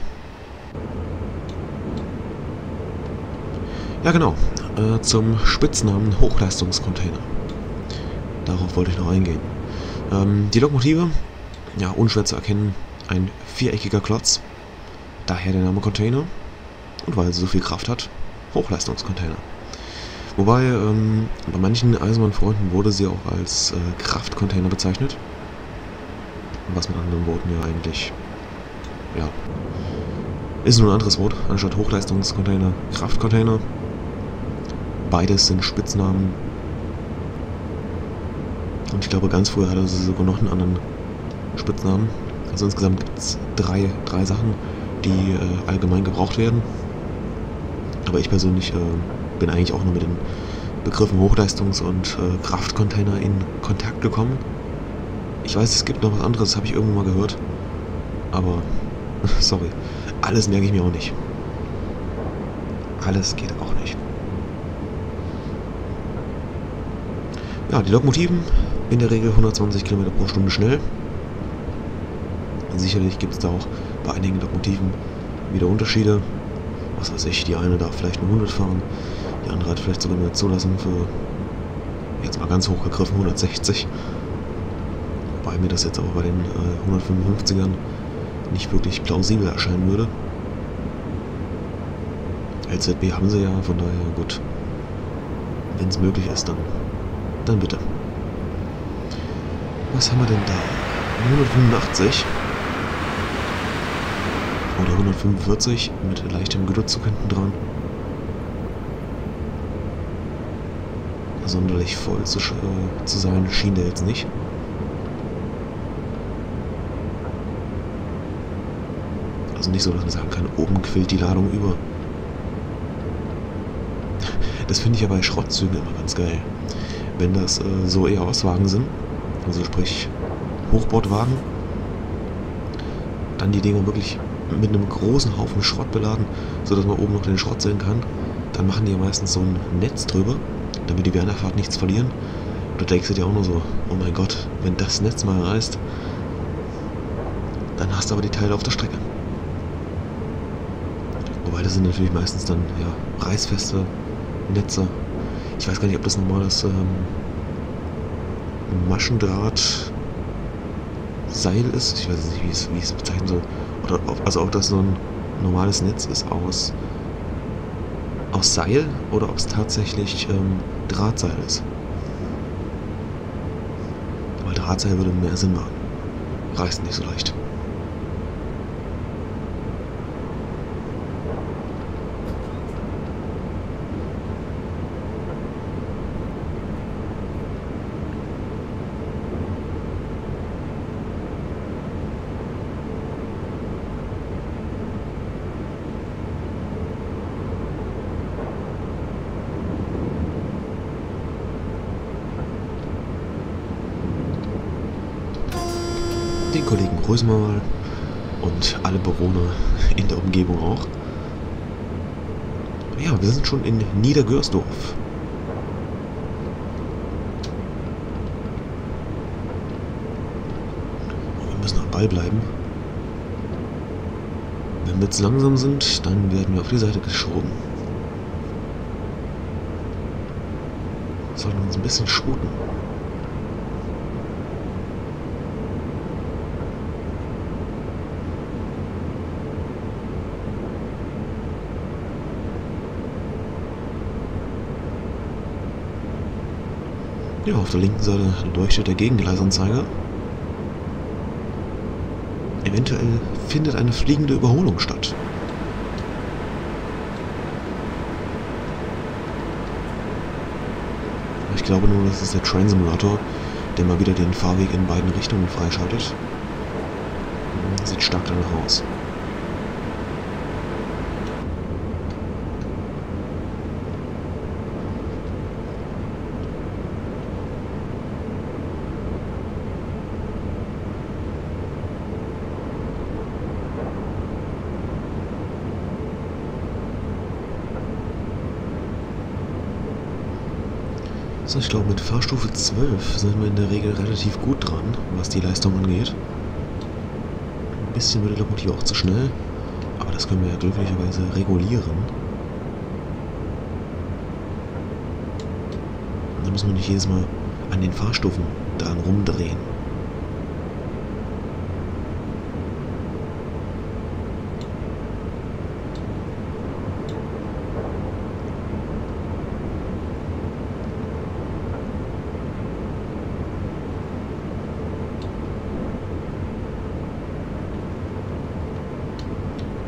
Ja genau, zum Spitznamen Hochleistungscontainer. Darauf wollte ich noch eingehen. Die Lokomotive, ja unschwer zu erkennen, ein viereckiger Klotz, daher der Name Container. Und weil sie so viel Kraft hat, Hochleistungscontainer. Wobei, bei manchen Eisenbahnfreunden wurde sie auch als Kraftcontainer bezeichnet. Was mit anderen Worten ja eigentlich, ja, ist nur ein anderes Wort, anstatt Hochleistungscontainer, Kraftcontainer. Beides sind Spitznamen. Und ich glaube, ganz früher hatte sie sogar noch einen anderen Spitznamen. Also insgesamt gibt es drei Sachen, die allgemein gebraucht werden. Aber ich persönlich bin eigentlich auch nur mit den Begriffen Hochleistungs- und Kraftcontainer in Kontakt gekommen. Ich weiß, es gibt noch was anderes, das habe ich irgendwo mal gehört. Aber, sorry, alles merke ich mir auch nicht. Alles geht auch nicht. Ja, die Lokomotiven in der Regel 120 km pro Stunde schnell. Sicherlich gibt es da auch bei einigen Lokomotiven wieder Unterschiede. Was weiß ich, die eine darf vielleicht nur 100 fahren, die andere hat vielleicht sogar eine Zulassung für, jetzt mal ganz hoch gegriffen, 160. Wobei mir das jetzt aber bei den 155ern nicht wirklich plausibel erscheinen würde. LZB haben sie ja, von daher gut. Wenn es möglich ist, dann bitte. Was haben wir denn da? 185 oder 145 mit leichtem Güterzug hinten dran. Sonderlich voll zu sein schien der jetzt nicht. Also nicht so, dass man sagen kann, oben quillt die Ladung über. Das finde ich ja bei Schrottzügen immer ganz geil. Wenn das so eher Auswagen sind, also sprich Hochbordwagen, dann die Dinger wirklich mit einem großen Haufen Schrott beladen, sodass man oben noch den Schrott sehen kann, dann machen die ja meistens so ein Netz drüber, damit die während der Fahrt nichts verlieren. Und da denkst du dir auch nur so, oh mein Gott, wenn das Netz mal reißt, dann hast du aber die Teile auf der Strecke. Wobei das sind natürlich meistens dann ja reißfeste Netze. Ich weiß gar nicht, ob das normales Maschendraht Seil ist. Ich weiß nicht, wie ich es bezeichnen soll. Oder ob das so ein normales Netz ist aus Seil oder ob es tatsächlich Drahtseil ist. Weil Drahtseil würde mehr Sinn machen. Reißt nicht so leicht. Den Kollegen grüßen wir mal und alle Bewohner in der Umgebung auch. Ja, wir sind schon in Niedergörsdorf. Wir müssen am Ball bleiben. Wenn wir zu langsam sind, dann werden wir auf die Seite geschoben. Wir sollten uns ein bisschen sputen. Ja, auf der linken Seite leuchtet der Gegengleisanzeiger. Eventuell findet eine fliegende Überholung statt. Ich glaube nur, das ist der Train Simulator, der mal wieder den Fahrweg in beiden Richtungen freischaltet. Sieht stark danach aus. So, ich glaube, mit Fahrstufe 12 sind wir in der Regel relativ gut dran, was die Leistung angeht. Ein bisschen wird der Lokomotive auch zu schnell, aber das können wir ja glücklicherweise regulieren. Und dann müssen wir nicht jedes Mal an den Fahrstufen dran rumdrehen.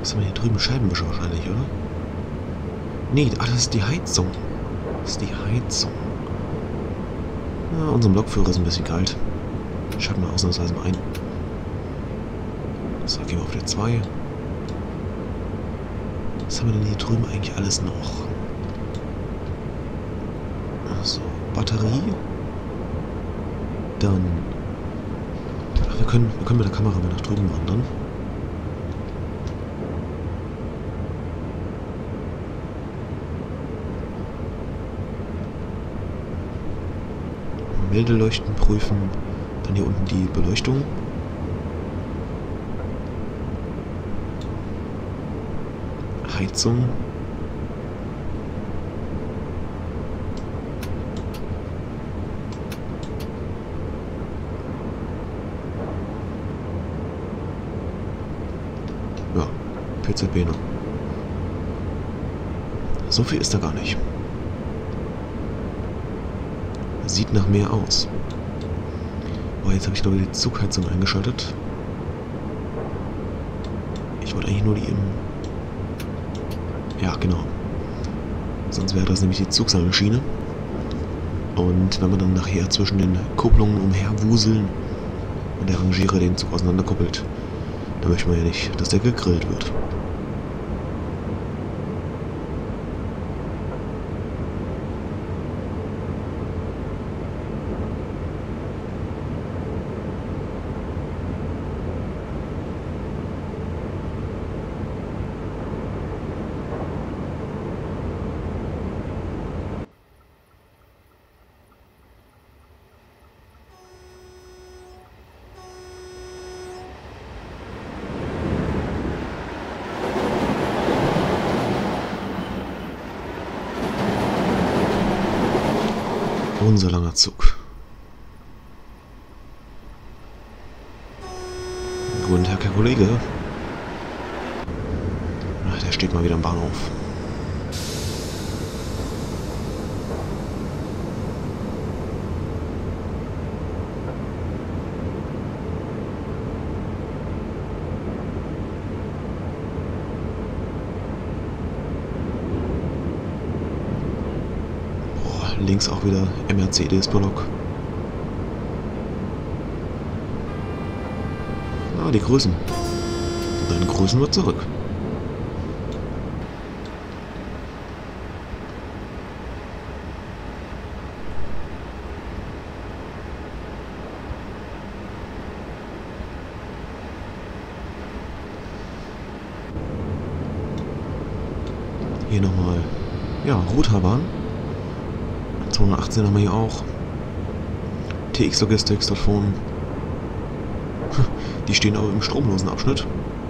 Was haben wir hier drüben? Scheibenwischer wahrscheinlich, oder? Nee, das ist die Heizung. Das ist die Heizung. Ja, unser Lokführer ist ein bisschen kalt. Schalten wir ausnahmsweise mal ein. So, gehen wir auf der 2. Was haben wir denn hier drüben eigentlich alles noch? So, Batterie. Dann... Ach, wir können mit der Kamera mal nach drüben wandern. Meldeleuchten prüfen. Dann hier unten die Beleuchtung. Heizung. Ja, PZB noch. So viel ist da gar nicht. Sieht nach mehr aus. Oh, jetzt habe ich glaube ich die Zugheizung eingeschaltet. Ich wollte eigentlich nur die im... Ja, genau. Sonst wäre das nämlich die Zugseilschiene. Und wenn man dann nachher zwischen den Kupplungen umherwuseln und der Rangierer den Zug auseinanderkuppelt, dann möchte man ja nicht, dass der gegrillt wird. Unser langer Zug. Guten Tag, Herr Kollege. Ach, der steht mal wieder am Bahnhof. Links auch wieder Mercedes-Block. Ah, die grüßen. Dann grüßen wir zurück. Hier nochmal, ja, Rothaarbahn. 218 haben wir hier auch. TX Logistics dort vorne. Die stehen aber im stromlosen Abschnitt.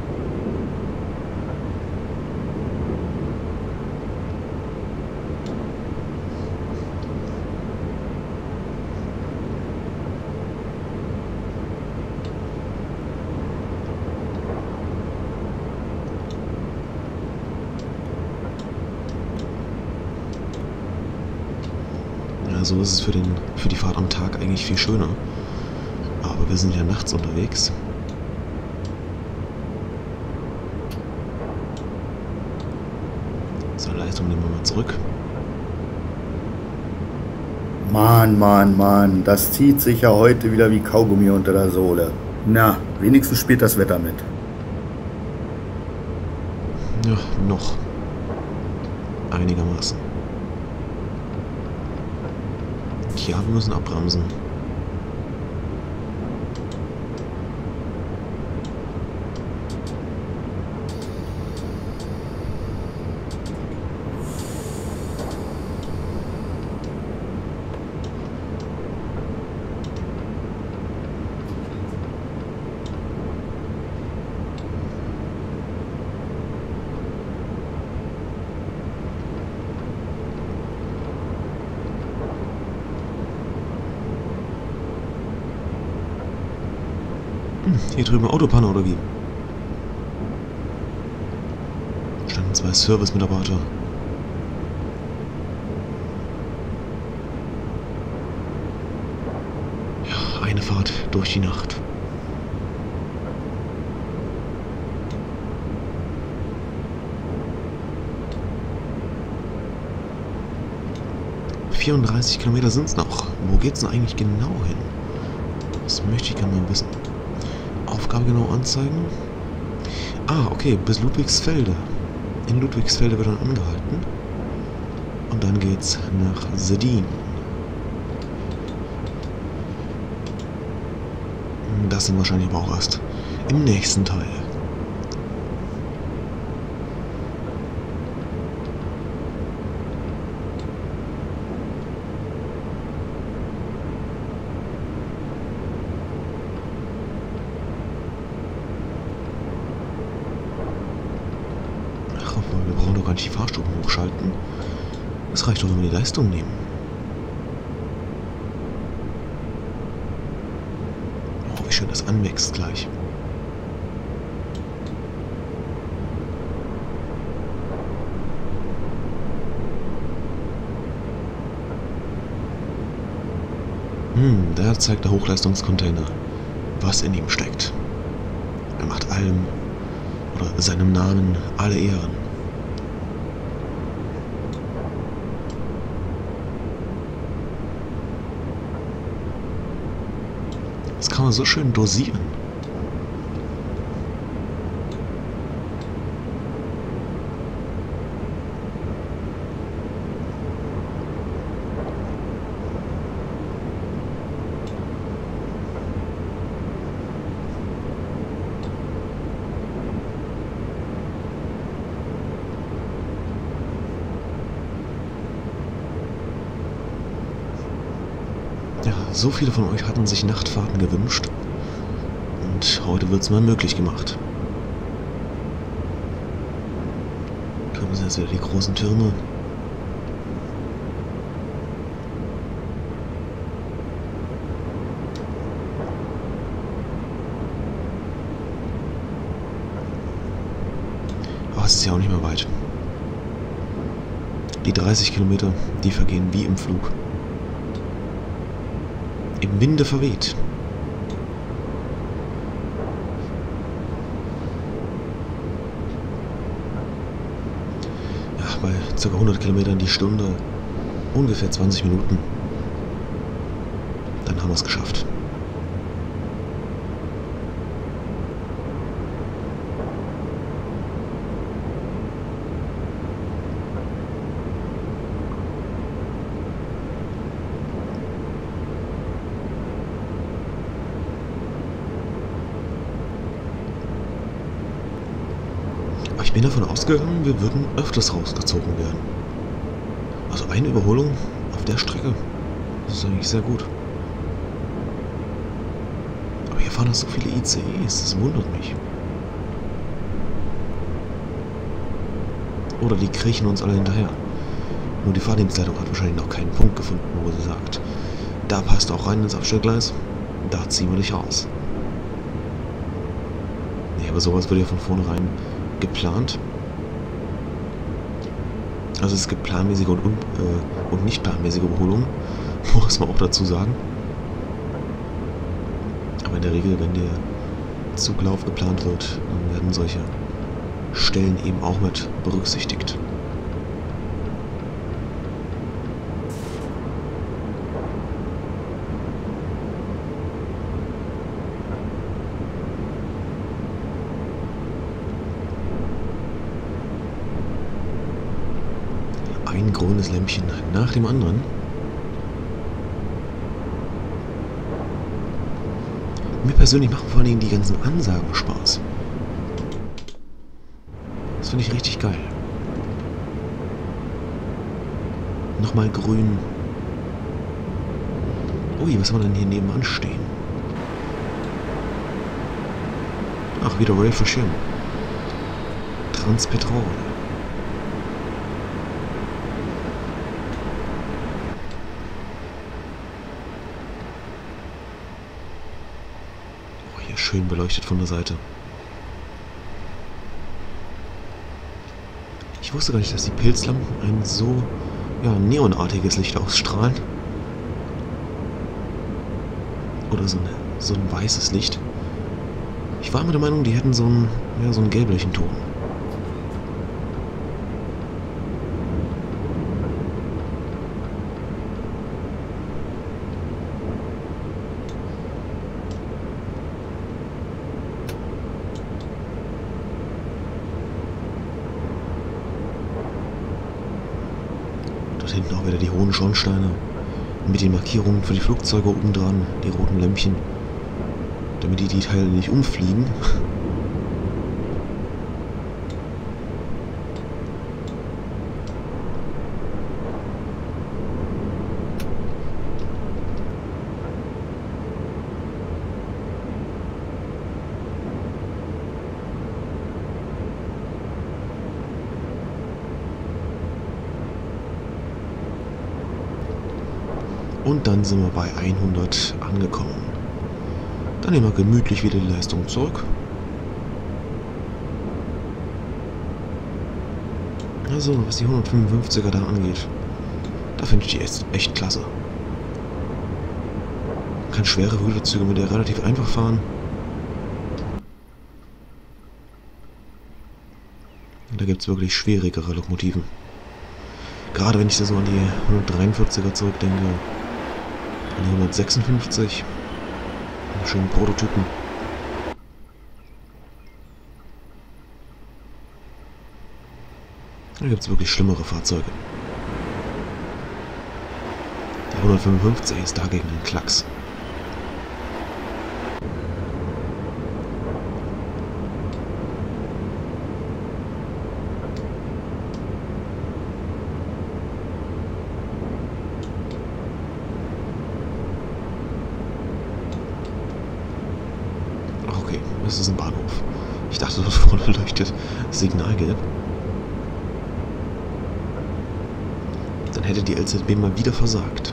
So ist es für die Fahrt am Tag eigentlich viel schöner. Aber wir sind ja nachts unterwegs. So, Leistung nehmen wir mal zurück. Mann, das zieht sich ja heute wieder wie Kaugummi unter der Sohle. Na, wenigstens spielt das Wetter mit. Ja, noch. Einigermaßen. Ja, wir müssen abbremsen. Hier drüben Autopanne oder wie? Standen 2 Service-Mitarbeiter. Ja, eine Fahrt durch die Nacht. 34 Kilometer sind es noch. Wo geht's denn eigentlich genau hin? Das möchte ich gerne mal wissen. Aufgabe genau anzeigen. Ah, okay, bis Ludwigsfelde. In Ludwigsfelde wird dann angehalten. Und dann geht's nach Sedin. Das sind wahrscheinlich aber auch erst im nächsten Teil. Ach, wir brauchen doch gar nicht die Fahrstufen hochschalten. Es reicht doch, wenn wir die Leistung nehmen. Oh, wie schön das anwächst gleich. Da zeigt der Hochleistungscontainer, was in ihm steckt. Er macht allem oder seinem Namen alle Ehren. Das kann man so schön dosieren. Ja, so viele von euch hatten sich Nachtfahrten gewünscht und heute wird es mal möglich gemacht. Kommen sind jetzt wieder die großen Türme. Aber es ist ja auch nicht mehr weit. Die 30 Kilometer, die vergehen wie im Flug. Im Winde verweht. Ja, bei ca. 100 Kilometern die Stunde, ungefähr 20 Minuten. Dann haben wir es geschafft. Ich bin davon ausgegangen, wir würden öfters rausgezogen werden. Also eine Überholung auf der Strecke, das ist eigentlich sehr gut. Aber hier fahren noch so viele ICEs, das wundert mich. Oder die kriechen uns alle hinterher. Nur die Fahrdienstleitung hat wahrscheinlich noch keinen Punkt gefunden, wo sie sagt, da passt auch rein ins Abstellgleis, da ziehen wir dich raus. Nee, aber sowas wird ja von vornherein geplant. Also es gibt planmäßige und nicht planmäßige Überholungen, muss man auch dazu sagen. Aber in der Regel, wenn der Zuglauf geplant wird, dann werden solche Stellen eben auch mit berücksichtigt. Ein grünes Lämpchen nach dem anderen. Mir persönlich machen vor allem die ganzen Ansagen Spaß. Das finde ich richtig geil. Nochmal grün. Ui, was haben wir denn hier nebenan stehen? Ach, wieder Rail for Shim. Transpetrol. Schön beleuchtet von der Seite. Ich wusste gar nicht, dass die Pilzlampen ein so neonartiges Licht ausstrahlen. Oder so ein weißes Licht. Ich war immer der Meinung, die hätten so einen gelblichen Ton. hinten auch wieder die hohen Schornsteine mit den Markierungen für die Flugzeuge oben dran, die roten Lämpchen, damit die Teile nicht umfliegen. Und dann sind wir bei 100 angekommen. Dann nehmen wir gemütlich wieder die Leistung zurück. Also, was die 155er da angeht, da finde ich die echt klasse. Man kann schwere Güterzüge mit der relativ einfach fahren. Und da gibt es wirklich schwierigere Lokomotiven. Gerade wenn ich da so an die 143er zurückdenke, an die 156, einen schönen Prototypen. Da gibt es wirklich schlimmere Fahrzeuge. Die 155 ist dagegen ein Klacks. Okay, das ist ein Bahnhof. Ich dachte, dort vorne leuchtet Signalgelb. Dann hätte die LZB mal wieder versagt.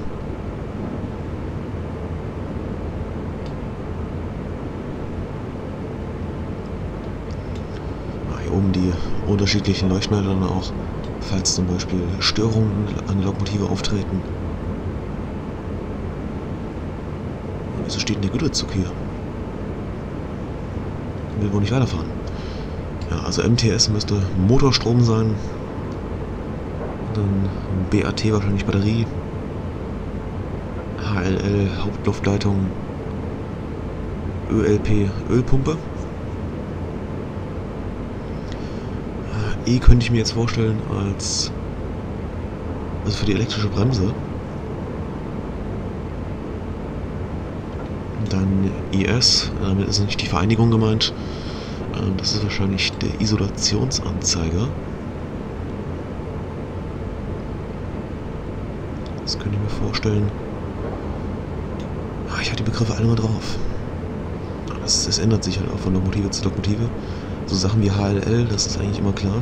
Hier oben die unterschiedlichen Leuchtmelder dann auch, falls zum Beispiel Störungen an der Lokomotive auftreten. Wieso steht denn der Güterzug hier? Will wohl nicht weiterfahren. Ja, also MTS müsste Motorstrom sein. Dann BAT wahrscheinlich Batterie. HLL Hauptluftleitung. ÖLP Ölpumpe. E könnte ich mir jetzt vorstellen als also für die elektrische Bremse. Dann IS, damit ist nicht die Vereinigung gemeint. Das ist wahrscheinlich der Isolationsanzeiger. Das könnte ich mir vorstellen. Ich hatte die Begriffe alle mal drauf. Das ändert sich halt auch von Lokomotive zu Lokomotive. So Sachen wie HLL, das ist eigentlich immer klar.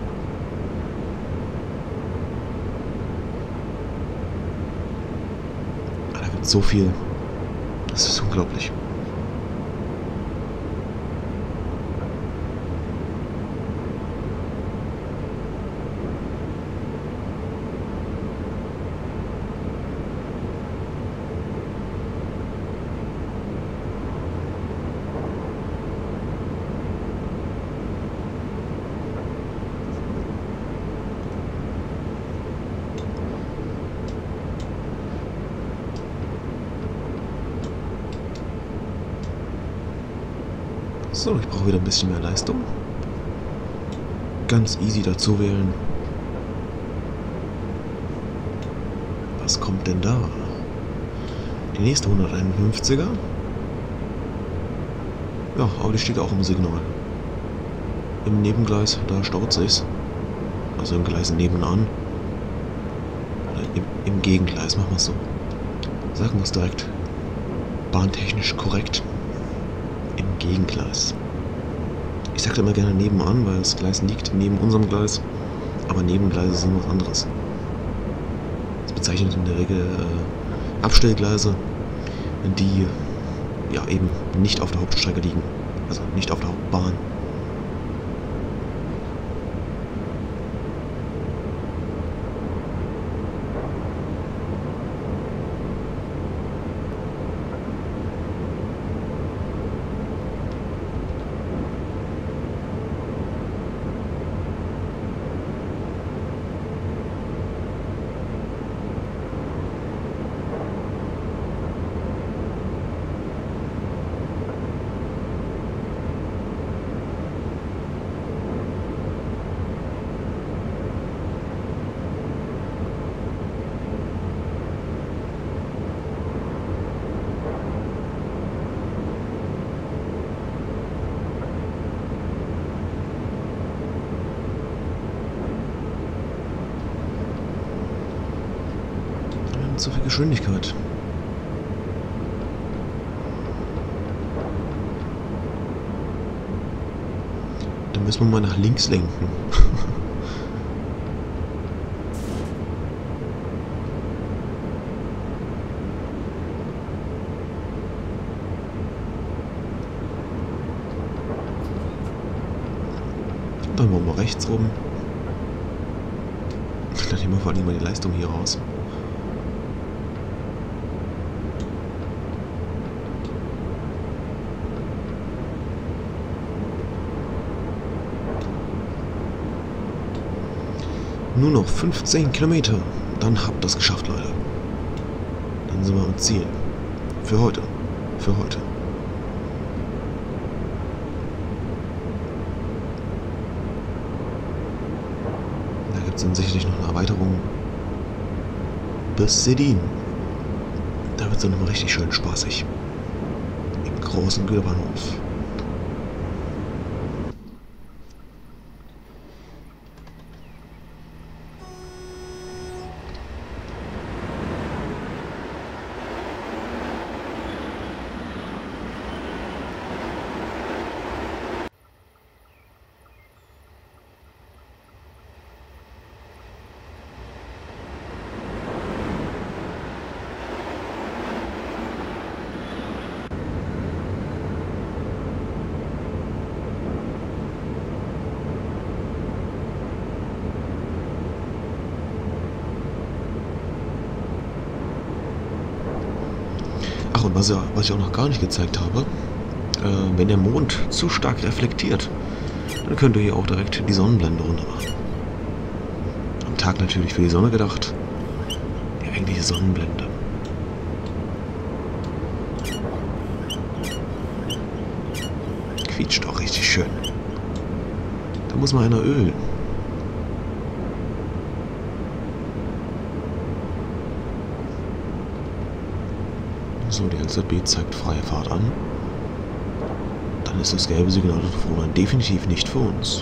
Da gibt es so viel. Das ist unglaublich. So, ich brauche wieder ein bisschen mehr Leistung. Ganz easy dazu wählen. Was kommt denn da? Die nächste 151er. Ja, aber die steht auch im Signal. Im Nebengleis, da staut sich's. Also im Gleis nebenan. Oder im Gegengleis, machen wir es so. Sagen wir es direkt. Bahntechnisch korrekt. Im Gegengleis. Ich sage immer gerne nebenan, weil das Gleis liegt neben unserem Gleis, aber Nebengleise sind was anderes. Das bezeichnet in der Regel Abstellgleise, die ja eben nicht auf der Hauptstrecke liegen, also nicht auf der Hauptbahn. so viel Geschwindigkeit. Dann müssen wir mal nach links lenken. Dann wollen wir rechts rum. Dann nehmen wir vor allem mal die Leistung hier raus. Nur noch 15 Kilometer. Dann habt ihr das geschafft, Leute. Dann sind wir am Ziel. Für heute. Für heute. Da gibt es dann sicherlich noch eine Erweiterung. Bis Sedin. Da wird es dann nochmal richtig schön spaßig. Im großen Güterbahnhof. Ach, und was ich auch noch gar nicht gezeigt habe, wenn der Mond zu stark reflektiert, dann könnt ihr hier auch direkt die Sonnenblende runter machen. Am Tag natürlich für die Sonne gedacht, die eigentliche Sonnenblende. Quietscht auch richtig schön. Da muss mal einer ölen. So, die LZB zeigt freie Fahrt an. Dann ist das gelbe Signal davon definitiv nicht für uns.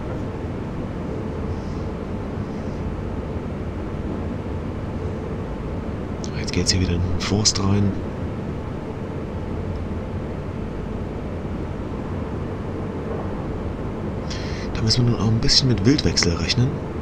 Jetzt geht es hier wieder in den Forst rein. Da müssen wir nun auch ein bisschen mit Wildwechsel rechnen.